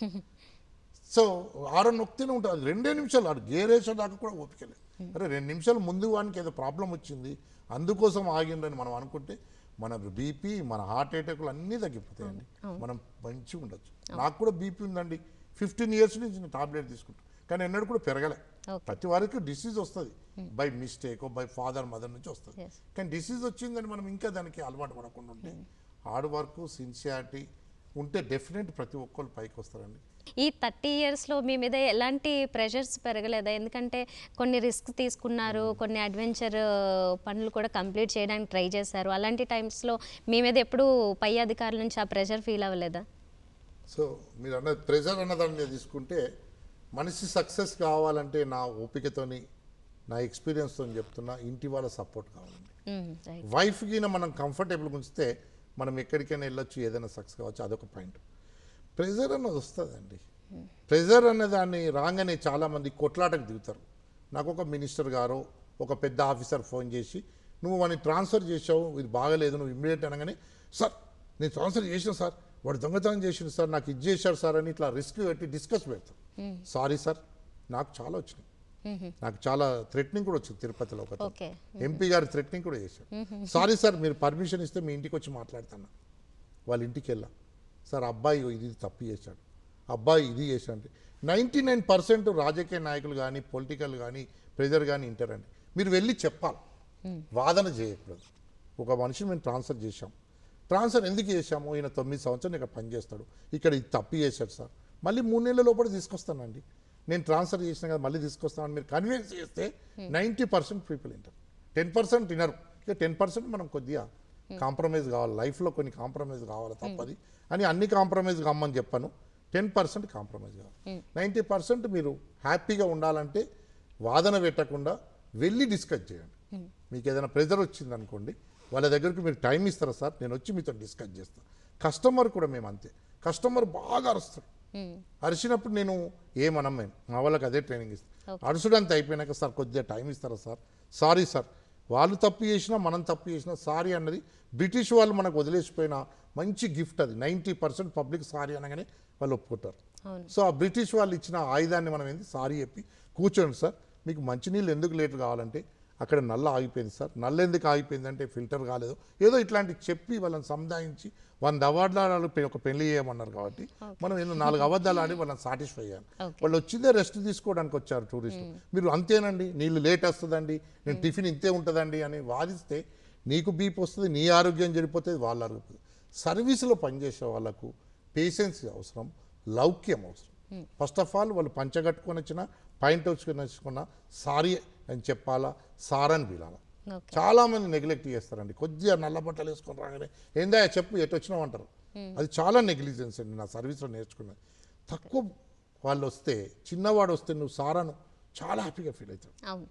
సో ఆరో నొక్కుతూనే ఉంటారు. అది రెండే నిమిషాలు ఆడు గేరేసే దాకా కూడా ఓపికలేదు. అరే రెండు నిమిషాలు ముందు వానికి ఏదో ప్రాబ్లం వచ్చింది అందుకోసం ఆగిందని మనం అనుకుంటే మన బీపీ మన హార్ట్ అటాక్లు అన్నీ తగ్గిపోతాయండి. మనం మంచిగా ఉండొచ్చు. నాకు కూడా బీపీ ఉందండి, ఫిఫ్టీన్ ఇయర్స్ నుంచి నేను టాబ్లెట్ తీసుకుంటాను, కానీ ఎన్నడూ కూడా పెరగలే. ప్రతి వారికి డిసీజ్ వస్తుంది, by mistake by father mother నుంచి వస్తుంది. కానీ డిసీజ్ వచ్చిందని మనం ఇంకా దానికి అలవాటు పడకుండా ఉంటే హార్డ్ వర్క్ సిన్సియారిటీ ఉంటే డెఫినెట్ ప్రతి ఒక్కరు పైకి వస్తారండి. ఈ థర్టీ ఇయర్స్లో మీ మీద ఎలాంటి ప్రెషర్స్ పెరగలేదా? ఎందుకంటే కొన్ని రిస్క్ తీసుకున్నారు, కొన్ని అడ్వెంచర్ పనులు కూడా కంప్లీట్ చేయడానికి ట్రై చేశారు. అలాంటి టైమ్స్లో మీ మీద ఎప్పుడు పై అధికారుల నుంచి ఆ ప్రెషర్ ఫీల్ అవ్వలేదా? సో మీరు అన్న ప్రెషర్ అన్నదాన్ని తీసుకుంటే మనిషి సక్సెస్ కావాలంటే నా ఓపికతోని నా ఎక్స్పీరియన్స్తో చెప్తున్నా ఇంటి వాళ్ళ సపోర్ట్ కావాలండి. వైఫ్కి మనం కంఫర్టబుల్గా ఉంచితే మనం ఎక్కడికైనా వెళ్ళొచ్చు, ఏదైనా సక్సెస్ కావచ్చు. అదొక పాయింట్. ప్రెజర్ అన్నది వస్తుందండి. ప్రెజర్ అనే దాన్ని రాగానే చాలామంది కొట్లాటకు దిగుతారు. నాకు ఒక మినిస్టర్ గారు ఒక పెద్ద ఆఫీసర్ ఫోన్ చేసి నువ్వు వాడిని ట్రాన్స్ఫర్ చేసావు, ఇది బాగలేదు, నువ్వు ఇమ్మీడియట్ అనగానే సార్ నేను ట్రాన్స్ఫర్ చేసాను సార్, వాడు దొంగతనం చేసిండు సార్, నాకు ఇది చేశాడు సార్ అని ఇట్లా రిస్క్ పెట్టి డిస్కస్ పెడతారు. సారీ సార్, నాకు చాలా వచ్చినాయి. నాకు చాలా థ్రెట్నింగ్ కూడా వచ్చింది. తిరుపతిలో ఒక ఎంపీ గారి థ్రెట్నింగ్ కూడా చేశాడు. సారీ సార్, మీరు పర్మిషన్ ఇస్తే మీ ఇంటికి వచ్చి మాట్లాడతాను. వాళ్ళ ఇంటికి వెళ్ళా, సార్ అబ్బాయి ఇది తప్పు చేశాడు, అబ్బాయి ఇది చేశారంటే నైంటీ నైన్ పర్సెంట్ రాజకీయ నాయకులు కానీ పొలిటికల్ కానీ ప్రెజర్ కానీ వింటారండి. మీరు వెళ్ళి చెప్పాలి, వాదన చేయకూడదు. ఒక మనిషిని మేము ట్రాన్స్ఫర్ చేశాం, ట్రాన్స్ఫర్ ఎందుకు చేశాము, ఈయన తొమ్మిది సంవత్సరాలు ఇక్కడ పనిచేస్తాడు, ఇక్కడ ఇది తప్పు చేశాడు సార్, మళ్ళీ మూడు నెలల లోపల తీసుకొస్తానండి, నేను ట్రాన్స్ఫర్ చేసిన కదా మళ్ళీ తీసుకొస్తామని మీరు కన్విన్స్ చేస్తే నైంటీ పర్సెంట్ పీపుల్ వింటారు. టెన్ పర్సెంట్ వినరు. ఇక టెన్ పర్సెంట్ మనం కొద్దిగా కాంప్రమైజ్ కావాలి, లైఫ్లో కొన్ని కాంప్రమైజ్ కావాలి తప్పది అని. అన్ని కాంప్రమైజ్ కామని చెప్పను, టెన్ పర్సెంట్ కాంప్రమైజ్ కావాలి. నైంటీ పర్సెంట్ మీరు హ్యాపీగా ఉండాలంటే వాదన పెట్టకుండా వెళ్ళి డిస్కస్ చేయండి. మీకు ఏదైనా ప్రెజర్ వచ్చింది అనుకోండి, వాళ్ళ దగ్గరికి మీరు టైం ఇస్తారా సార్, నేను వచ్చి మీతో డిస్కస్ చేస్తాను. కస్టమర్ కూడా మేము అంతే, కస్టమర్ బాగా అరుస్తాడు, అరిచినప్పుడు నేను ఏమనం మేము మా వాళ్ళకి అదే ట్రైనింగ్ ఇస్తాను. అరుసుడు అంత అయిపోయినాక సార్ కొద్దిగా టైం ఇస్తారా సార్, సారీ సార్, వాళ్ళు తప్పు చేసినా మనం తప్పు చేసినా సారీ అన్నది బ్రిటిష్ వాళ్ళు మనకు వదిలేసిపోయిన మంచి గిఫ్ట్ అది. నైంటీ పర్సెంట్ పబ్లిక్ సారీ అనగానే వాళ్ళు ఒప్పుకుంటారు. సో ఆ బ్రిటిష్ వాళ్ళు ఇచ్చిన ఆయుధాన్ని మనం ఏంది సారీ చెప్పి కూర్చోండి సార్, మీకు మంచినీళ్ళు ఎందుకు లేట్ కావాలంటే అక్కడ నల్ల ఆగిపోయింది సార్, నల్ల ఎందుకు ఆగిపోయింది అంటే ఫిల్టర్ కాలేదు, ఏదో ఇట్లాంటి చెప్పి వాళ్ళని సముదాయించి వంద అవార్డులు ఒక పెళ్లి చేయమన్నారు కాబట్టి మనం ఏదో నాలుగు అబద్ధాలు ఆడి వాళ్ళని సాటిస్ఫై అయ్యాను. వాళ్ళు వచ్చిందే రెస్ట్ తీసుకోవడానికి వచ్చారు టూరిస్టులు, మీరు అంతేనండి నీళ్ళు లేట్ వస్తుందండి, నేను టిఫిన్ ఇంతే ఉంటుందండి అని వాదిస్తే నీకు బీప్ వస్తుంది, నీ ఆరోగ్యం చెడిపోతుంది, వాళ్ళ ఆరోగ్యం. సర్వీసులో పనిచేసే వాళ్ళకు పేషెన్స్ అవసరం, లౌక్యం అవసరం. ఫస్ట్ ఆఫ్ ఆల్ వాళ్ళు పంచగట్టుకొని వచ్చిన పాయింట్ వచ్చుకొని వచ్చుకున్న సారీ అని చెప్పాలా, సార్ అని పిలాలా. చాలామంది నెగ్లెక్ట్ చేస్తారండి, కొద్దిగా నల్ల బట్టలు వేసుకొని రాగానే ఏందా చెప్పు ఎటు వచ్చినావు అంటారు. అది చాలా నెగ్లిజెన్స్ అండి నా సర్వీస్లో నేర్చుకున్నది. తక్కువ వాళ్ళు వస్తే, చిన్నవాడు వస్తే నువ్వు సారాను చాలా హ్యాపీగా ఫీల్ అవుతాడు.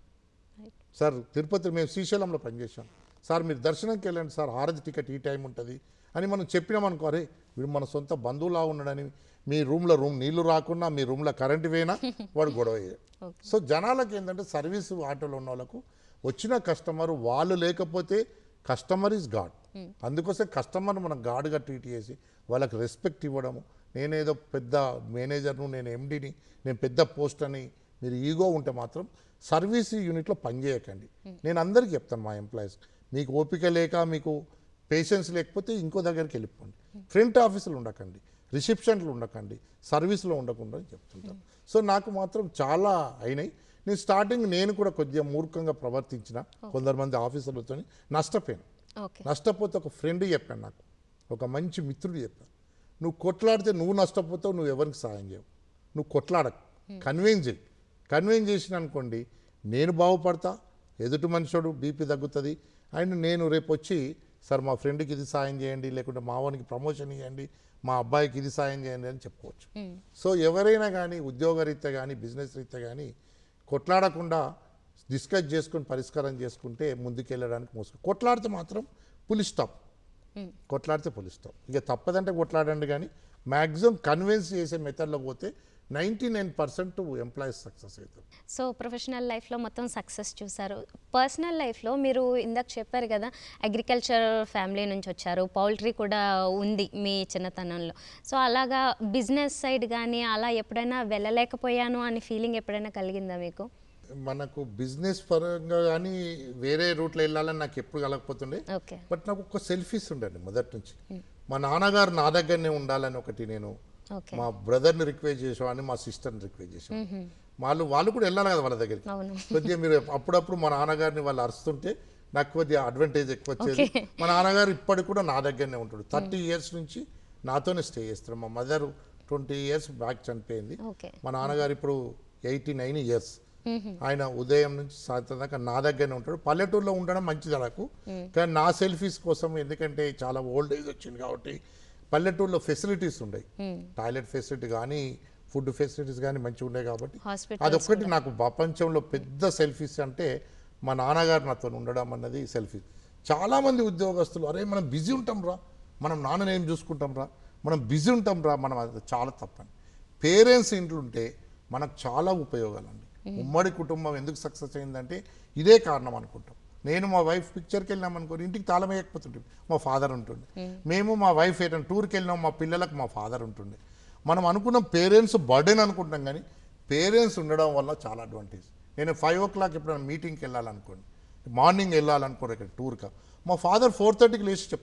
సార్ తిరుపతి మేము శ్రీశైలంలో పనిచేసాం సార్, మీరు దర్శనంకి వెళ్ళండి సార్, హారతి టికెట్ ఈ టైం ఉంటుంది అని మనం చెప్పినామనుకో, అరే వీడు మన సొంత బంధువులా ఉన్నాడని, మీ రూమ్లో రూమ్ నీళ్లు రాకున్నా మీ రూమ్లో కరెంటు పోయినా వాడు గొడవ అయ్యాడు. సో జనాలకి ఏంటంటే సర్వీసు ఆటోలో ఉన్న వాళ్ళకు వచ్చిన కస్టమర్ వాళ్ళు లేకపోతే కస్టమర్ ఈజ్ గాడ్. అందుకోసం కస్టమర్ మనం గాడ్గా ట్రీట్ చేసి వాళ్ళకి రెస్పెక్ట్ ఇవ్వడము. నేనేదో పెద్ద మేనేజర్ను, నేను ఎండీని, నేను పెద్ద పోస్ట్ అని మీరు ఈగో ఉంటే మాత్రం సర్వీస్ యూనిట్లో పనిచేయకండి. నేను అందరికీ చెప్తాను మా ఎంప్లాయీస్, మీకు ఓపిక లేక మీకు పేషెన్స్ లేకపోతే ఇంకో దగ్గరికి వెళ్ళిపోండి, ఫ్రంట్ ఆఫీసులు ఉండకండి, రిసెప్షన్లు ఉండకండి, సర్వీస్లో ఉండకుండా అని చెప్తుంటాను. సో నాకు మాత్రం చాలా అయినాయి. నేను స్టార్టింగ్ నేను కూడా కొద్దిగా మూర్ఖంగా ప్రవర్తించిన కొందరు మంది ఆఫీసర్లతో నష్టపోయాను. నష్టపోతే ఒక ఫ్రెండ్ చెప్పాను, నాకు ఒక మంచి మిత్రుడు చెప్పాను, నువ్వు కొట్లాడితే నువ్వు నష్టపోతావు, నువ్వు ఎవరికి సాయం చేయవు, నువ్వు కొట్లాడకు, కన్విన్స్ చేయి. కన్విన్స్ చేసిన అనుకోండి నేను బాగుపడతా, ఎదుటి మనుషుడు బీపీ తగ్గుతుంది, అండ్ నేను రేపు వచ్చి సార్ మా ఫ్రెండ్కి ఇది సాయం చేయండి, లేకుంటే మా వానికి ప్రమోషన్ ఇవ్వండి, మా అబ్బాయికి ఇది సాయం చేయండి అని చెప్పుకోవచ్చు. సో ఎవరైనా కానీ ఉద్యోగరీత్యా కానీ బిజినెస్ రీత్యా కానీ కొట్లాడకుండా డిస్కస్ చేసుకుని పరిష్కారం చేసుకుంటే ముందుకెళ్ళడానికి మోసుకు. కొట్లాడితే మాత్రం పులిస్ స్టాప్, కొట్లాడితే పులిస్ స్టాప్. ఇక తప్పదంటే కొట్లాడండి, కానీ మ్యాక్సిమం కన్విన్స్ చేసే మెథడ్లో పోతే ninety nine percent employees success అవుతారు. సో ప్రొఫెషనల్ లైఫ్లో మొత్తం సక్సెస్ చూసారు. పర్సనల్ లైఫ్లో మీరు ఇందాక చెప్పారు కదా, అగ్రికల్చర్ ఫ్యామిలీ నుంచి వచ్చారు, పౌల్ట్రీ కూడా ఉంది మీ చిన్నతనంలో. సో అలాగా బిజినెస్ సైడ్ కానీ అలా ఎప్పుడైనా వెళ్ళలేకపోయాను అని ఫీలింగ్ ఎప్పుడైనా కలిగిందా మీకు? మనకు బిజినెస్ పరంగా కానీ వేరే రూట్లో వెళ్ళాలని నాకు ఎప్పుడు కలగకపోతుండే. బట్ నాకు ఒక సెల్ఫీస్ ఉండండి మొదటి నుంచి. మా నాన్నగారు నా దగ్గరనే ఉండాలని ఒకటి, నేను మా బ్రదర్ని రిక్వెస్ట్ చేసామని మా సిస్టర్ని రిక్వెస్ట్ చేసాం. వాళ్ళు వాళ్ళు కూడా వెళ్ళాలి కదా వాళ్ళ దగ్గరికి. కొద్దిగా మీరు అప్పుడప్పుడు మా నాన్నగారిని వాళ్ళు అరుస్తుంటే నాకు కొద్దిగా అడ్వాంటేజ్ ఎక్కువ వచ్చేది. మా నాన్నగారు ఇప్పటికి కూడా నా దగ్గరనే ఉంటాడు, థర్టీ ఇయర్స్ నుంచి నాతోనే స్టే చేస్తాడు. మా మదర్ ట్వంటీ ఇయర్స్ బ్యాక్ చనిపోయింది, మా నాన్నగారు ఇప్పుడు ఎయిటీ నైన్ ఇయర్స్. ఆయన ఉదయం నుంచి సాయంత్రం దాకా నా దగ్గరనే ఉంటాడు. పల్లెటూరులో ఉండడం మంచిది నాకు, కానీ నా సెల్ఫీస్ కోసం, ఎందుకంటే చాలా ఓల్డ్ ఏజ్ వచ్చింది కాబట్టి పల్లెటూరులో ఫెసిలిటీస్ ఉన్నాయి, టాయిలెట్ ఫెసిలిటీ కానీ ఫుడ్ ఫెసిలిటీస్ కానీ మంచిగా ఉన్నాయి కాబట్టి అదొక్కటి నాకు ప్రపంచంలో పెద్ద సెల్ఫీస్ అంటే మా నాన్నగారు నాతో ఉండడం అన్నది సెల్ఫీ. చాలామంది ఉద్యోగస్తులు అరే మనం బిజీ ఉంటాం రా, మనం నాన్నని ఏం చూసుకుంటాం రా, మనం బిజీ ఉంటాం రా, మనం అది చాలా తప్పండి. పేరెంట్స్ ఇంట్లో ఉంటే మనకు చాలా ఉపయోగాలండి. ఉమ్మడి కుటుంబం ఎందుకు సక్సెస్ అయిందంటే ఇదే కారణం అనుకుంటాం. నేను మా వైఫ్ పిక్చర్కి వెళ్ళినాం అనుకోని ఇంటికి తాళం వేయకపోతుంటే మా ఫాదర్ ఉంటుండే, మేము మా వైఫ్ ఏదైనా టూర్కి వెళ్ళినాం మా పిల్లలకు మా ఫాదర్ ఉంటుండే. మనం అనుకున్న పేరెంట్స్ బర్డెన్ అనుకుంటాం, కానీ పేరెంట్స్ ఉండడం వల్ల చాలా అడ్వాంటేజ్. నేను ఫైవ్ ఓ క్లాక్ ఎప్పుడైనా మీటింగ్కి వెళ్ళాలనుకోండి, మార్నింగ్ వెళ్ళాలనుకోండి ఇక్కడ టూర్గా, మా ఫాదర్ ఫోర్ థర్టీకి లేచి చెప్తాను,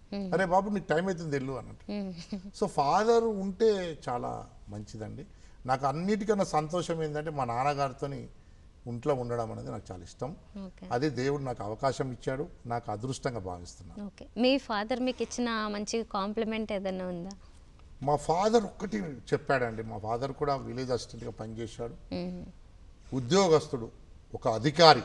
అరే బాబు నీకు టైం అవుతుంది వెళ్ళు అన్నట్టు. సో ఫాదర్ ఉంటే చాలా మంచిదండి. నాకు అన్నిటికన్నా సంతోషం ఏంటంటే మా నాన్నగారితో ఇంట్లో ఉండడం అనేది నాకు చాలా ఇష్టం. అదే దేవుడు నాకు అవకాశం ఇచ్చాడు, నాకు అదృష్టంగా భావిస్తున్నాను. ఓకే, మీ ఫాదర్ మీకు ఇచ్చిన మంచి కాంప్లిమెంట్ ఏదైనా ఉందా? మా ఫాదర్ ఒక్కటి చెప్పాడండి. మా ఫాదర్ కూడా విలేజ్ అసిస్టెంట్గా పనిచేశాడు. ఉద్యోగస్తుడు ఒక అధికారి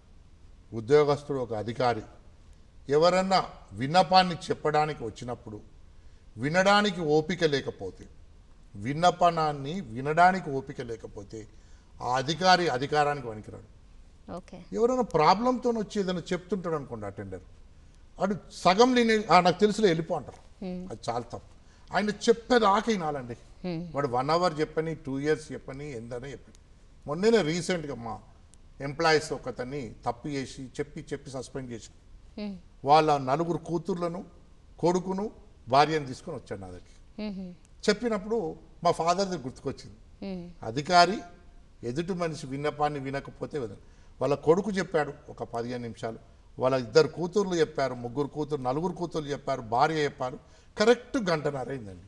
ఉద్యోగస్తుడు ఒక అధికారి ఎవరన్నా విన్నపాన్ని చెప్పడానికి వచ్చినప్పుడు వినడానికి ఓపిక లేకపోతే విన్నపనాన్ని వినడానికి ఓపిక లేకపోతే ఆ అధికారి అధికారానికి పనికిరాడు. ఓకే, ఎవరైనా ప్రాబ్లంతో వచ్చి ఏదైనా చెప్తుంటాడు అనుకోండి అటెండర్, అటు సగం నేను నాకు తెలుసులే వెళ్ళిపో అంటారు. అది చాలా తప్పు. ఆయన చెప్పేదాకా వినాలండి. వాడు వన్ అవర్ చెప్పని టూ ఇయర్స్ చెప్పని ఎందనే చెప్పని. మొన్ననే రీసెంట్గా మా ఎంప్లాయీస్ ఒకతన్ని తప్పు చేసి చెప్పి చెప్పి సస్పెండ్ చేశాను. వాళ్ళ నలుగురు కూతుర్లను కొడుకును భార్యను తీసుకొని వచ్చాడు నా దగ్గరికి. చెప్పినప్పుడు మా ఫాదర్ది గుర్తుకొచ్చింది. అధికారి ఎదుటి మనిషి విన్నపాన్ని వినకపోతే వాళ్ళ కొడుకు చెప్పాడు ఒక పదిహేను నిమిషాలు, వాళ్ళ ఇద్దరు కూతుర్లు చెప్పారు, ముగ్గురు కూతురు నలుగురు కూతుర్లు చెప్పారు, భార్య చెప్పారు. కరెక్ట్ గంటన్నర అయిందండి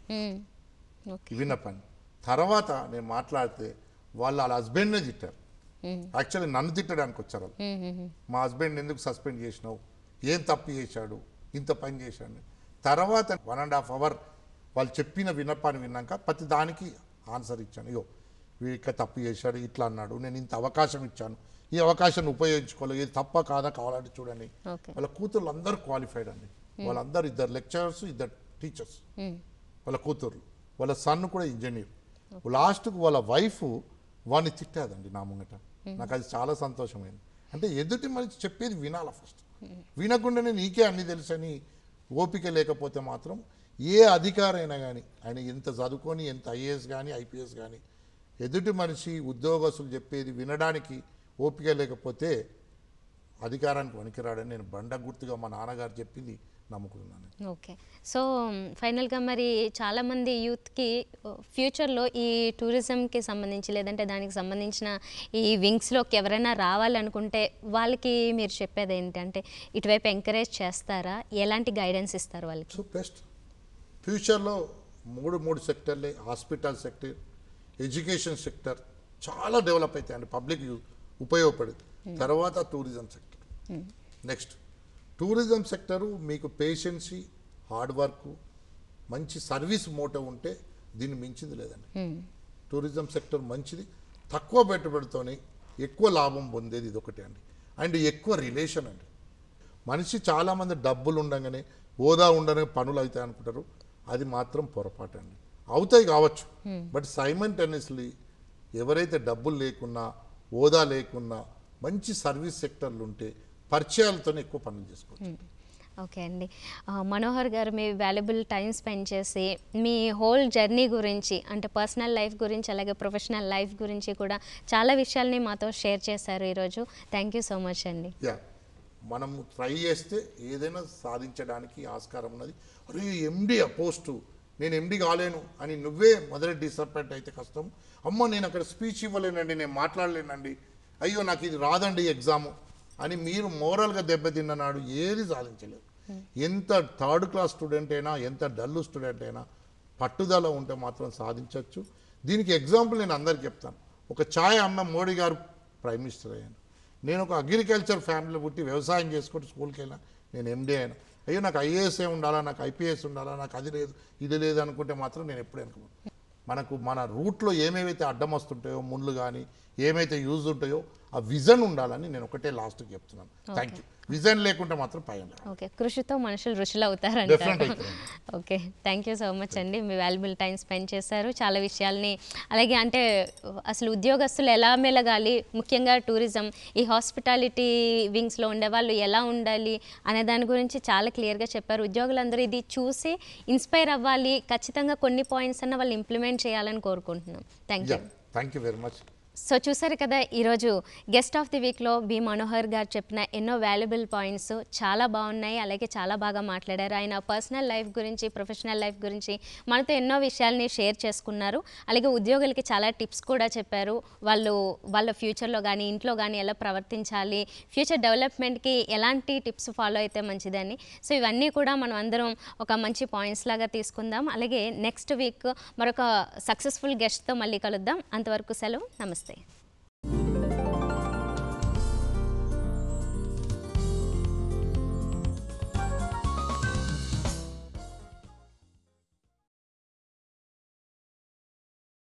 విన్నపాన్ని. తర్వాత నేను మాట్లాడితే వాళ్ళు వాళ్ళ హస్బెండ్నే తిట్టారు. యాక్చువల్లీ నన్ను తిట్టడానికి వచ్చారు వాళ్ళు. మా హస్బెండ్ ఎందుకు సస్పెండ్ చేసినావు, ఏం తప్పు చేశాడు, ఇంత పని చేశాడు. తర్వాత వన్ అండ్ హాఫ్ అవర్ వాళ్ళు చెప్పిన విన్నపాన్ని విన్నాక ప్రతి దానికి ఆన్సర్ ఇచ్చాను. ఇగో వీడిక తప్పు చేశాడు, ఇట్లా అన్నాడు, నేను ఇంత అవకాశం ఇచ్చాను, ఈ అవకాశాన్ని ఉపయోగించుకోలేదు, ఇది తప్ప కాదా కావాలంటే చూడండి. వాళ్ళ కూతుర్లు అందరూ క్వాలిఫైడ్ అండి. వాళ్ళందరూ ఇద్దరు లెక్చరర్స్, ఇద్దరు టీచర్స్ వాళ్ళ కూతుర్లు. వాళ్ళ సన్ కూడా ఇంజనీర్. లాస్ట్కు వాళ్ళ వైఫ్ వాడిని తిట్టాదండి నా ముంగట. నాకు అది చాలా సంతోషమైంది. అంటే ఎదుటి మనిషి చెప్పేది వినాల ఫస్ట్. వినకుండానే నీకే అన్ని తెలుసని ఓపిక లేకపోతే మాత్రం ఏ అధికారైనా కానీ ఆయన ఎంత చదువుకొని ఎంత ఐఏఎస్ కానీ ఐపీఎస్ కానీ ఎదుటి మనిషి ఉద్యోగస్తులు చెప్పేది వినడానికి ఓపిక లేకపోతే అధికారానికి వనికిరాడని నేను బండ గుర్తుగా మా నాన్నగారు చెప్పింది నమ్ముకున్నాను. ఓకే, సో ఫైనల్గా మరి చాలామంది యూత్కి ఫ్యూచర్లో ఈ టూరిజంకి సంబంధించి లేదంటే దానికి సంబంధించిన ఈ వింగ్స్లోకి ఎవరైనా రావాలనుకుంటే వాళ్ళకి మీరు చెప్పేది ఏంటంటే ఇటువైపు ఎంకరేజ్ చేస్తారా, ఎలాంటి గైడెన్స్ ఇస్తారు వాళ్ళకి? సో బెస్ట్ ఫ్యూచర్లో మూడు మూడు సెక్టర్లే, హాస్పిటల్ సెక్టర్, ఎడ్యుకేషన్ సెక్టర్ చాలా డెవలప్ అవుతాయండి, పబ్లిక్ ఉపయోగపడేది. తర్వాత tourism sector. Next tourism sector మీకు పేషెన్సీ, హార్డ్ వర్క్, మంచి సర్వీస్ మోటో ఉంటే దీన్ని మించింది లేదండి. టూరిజం సెక్టర్ మంచిది, తక్కువ పెట్టుబడితోనే ఎక్కువ లాభం పొందేది ఇది ఒకటే అండి. అండ్ ఎక్కువ రిలేషన్ అండి. మనిషి చాలామంది డబ్బులు ఉండగానే హోదా ఉండగానే పనులు అవుతాయి అనుకుంటారు, అది మాత్రం పొరపాటు అండి. అవుతాయి కావచ్చు, బట్ సైమల్టేనియస్లీ ఎవరైతే డబ్బులు లేకున్నా హోదా లేకున్నా మంచి సర్వీస్ సెక్టర్లు ఉంటే పరిచయాలతోనే ఎక్కువ పనులు చేసుకోవచ్చు. ఓకే అండి, మనోహర్ గారు మీ వాల్యుబుల్ టైం స్పెండ్ చేసి మీ హోల్ జర్నీ గురించి అంటే పర్సనల్ లైఫ్ గురించి అలాగే ప్రొఫెషనల్ లైఫ్ గురించి కూడా చాలా విషయాల్ని మాతో షేర్ చేశారు ఈరోజు. థ్యాంక్ యూ సో మచ్ అండి. యా, మనం ట్రై చేస్తే ఏదైనా సాధించడానికి ఆస్కారం ఉన్నది. అరే ఎండి పోస్టు నేను ఎండి కాలేను అని నువ్వే మొదటి డిసప్పాయింట్ అయితే కష్టం. అమ్మో నేను అక్కడ స్పీచ్ ఇవ్వలేనండి, నేను మాట్లాడలేనండి, అయ్యో నాకు ఇది రాదండి ఎగ్జాము అని మీరు మోరల్గా దెబ్బతిన్ననాడు ఏది సాధించలేదు. ఎంత థర్డ్ క్లాస్ స్టూడెంట్ అయినా ఎంత డల్ స్టూడెంట్ అయినా పట్టుదల ఉంటే మాత్రం సాధించవచ్చు. దీనికి ఎగ్జాంపుల్ నేను అందరికి చెప్తాను. ఒక ఛాయ్ అమ్మ మోడీ గారు ప్రైమ్ మినిస్టర్ అయ్యాను. నేను ఒక అగ్రికల్చర్ ఫ్యామిలీ పుట్టి వ్యవసాయం చేసుకుంటూ స్కూల్కి వెళ్ళినా, నేను ఎండీ అయినా. అయ్యో నాకు ఐఏఎస్ఏ ఉండాలా, నాకు ఐపీఎస్ ఉండాలా, నాకు అది లేదు ఇది లేదు అనుకుంటే మాత్రం నేను ఎప్పుడు అనుకోను. మనకు మన రూట్లో ఏమేమైతే అడ్డం వస్తుంటాయో ముళ్ళు కానీ ఏమైతే యూజ్ ఉంటాయో ఆ విజన్ ఉండాలని నేను ఒకటే లాస్ట్కి చెప్తున్నాను. Thank you. విజన్ లేకుంటే మాత్రం పైన ఓకే, కృషితో మనుషులు రుచులు అవుతారంటారు. Okay, thank you so much అండి. మీ వాల్యుబుల్ టైం స్పెండ్ చేశారు చాలా విషయాల్ని. అలాగే అంటే అసలు ఉద్యోగస్తులు ఎలా మెలగాలి, ముఖ్యంగా టూరిజం ఈ హాస్పిటాలిటీ వింగ్స్లో ఉండేవాళ్ళు ఎలా ఉండాలి అనే దాని గురించి చాలా క్లియర్గా చెప్పారు. ఉద్యోగులందరూ ఇది చూసి ఇన్స్పైర్ అవ్వాలి, ఖచ్చితంగా కొన్ని పాయింట్స్ అన్న వాళ్ళు ఇంప్లిమెంట్ చేయాలని కోరుకుంటున్నాం. Thank you. Thank you very much. So చూసారు కదా ఈరోజు గెస్ట్ ఆఫ్ ది వీక్లో బి మనోహర్ గారు చెప్పిన ఎన్నో వాల్యుబుల్ పాయింట్స్ చాలా బాగున్నాయి. అలాగే చాలా బాగా మాట్లాడారు. ఆయన పర్సనల్ లైఫ్ గురించి, ప్రొఫెషనల్ లైఫ్ గురించి మనతో ఎన్నో విషయాల్ని షేర్ చేసుకున్నారు. అలాగే ఉద్యోగులకి చాలా టిప్స్ కూడా చెప్పారు. వాళ్ళు వాళ్ళ ఫ్యూచర్లో కానీ ఇంట్లో కానీ ఎలా ప్రవర్తించాలి, ఫ్యూచర్ డెవలప్మెంట్కి ఎలాంటి టిప్స్ ఫాలో అయితే మంచిదని. సో ఇవన్నీ కూడా మనం అందరం ఒక మంచి పాయింట్స్ లాగా తీసుకుందాం. అలాగే నెక్స్ట్ వీక్ మరొక సక్సెస్ఫుల్ గెస్ట్తో మళ్ళీ కలుద్దాం. అంతవరకు సెలవు. నమస్తే.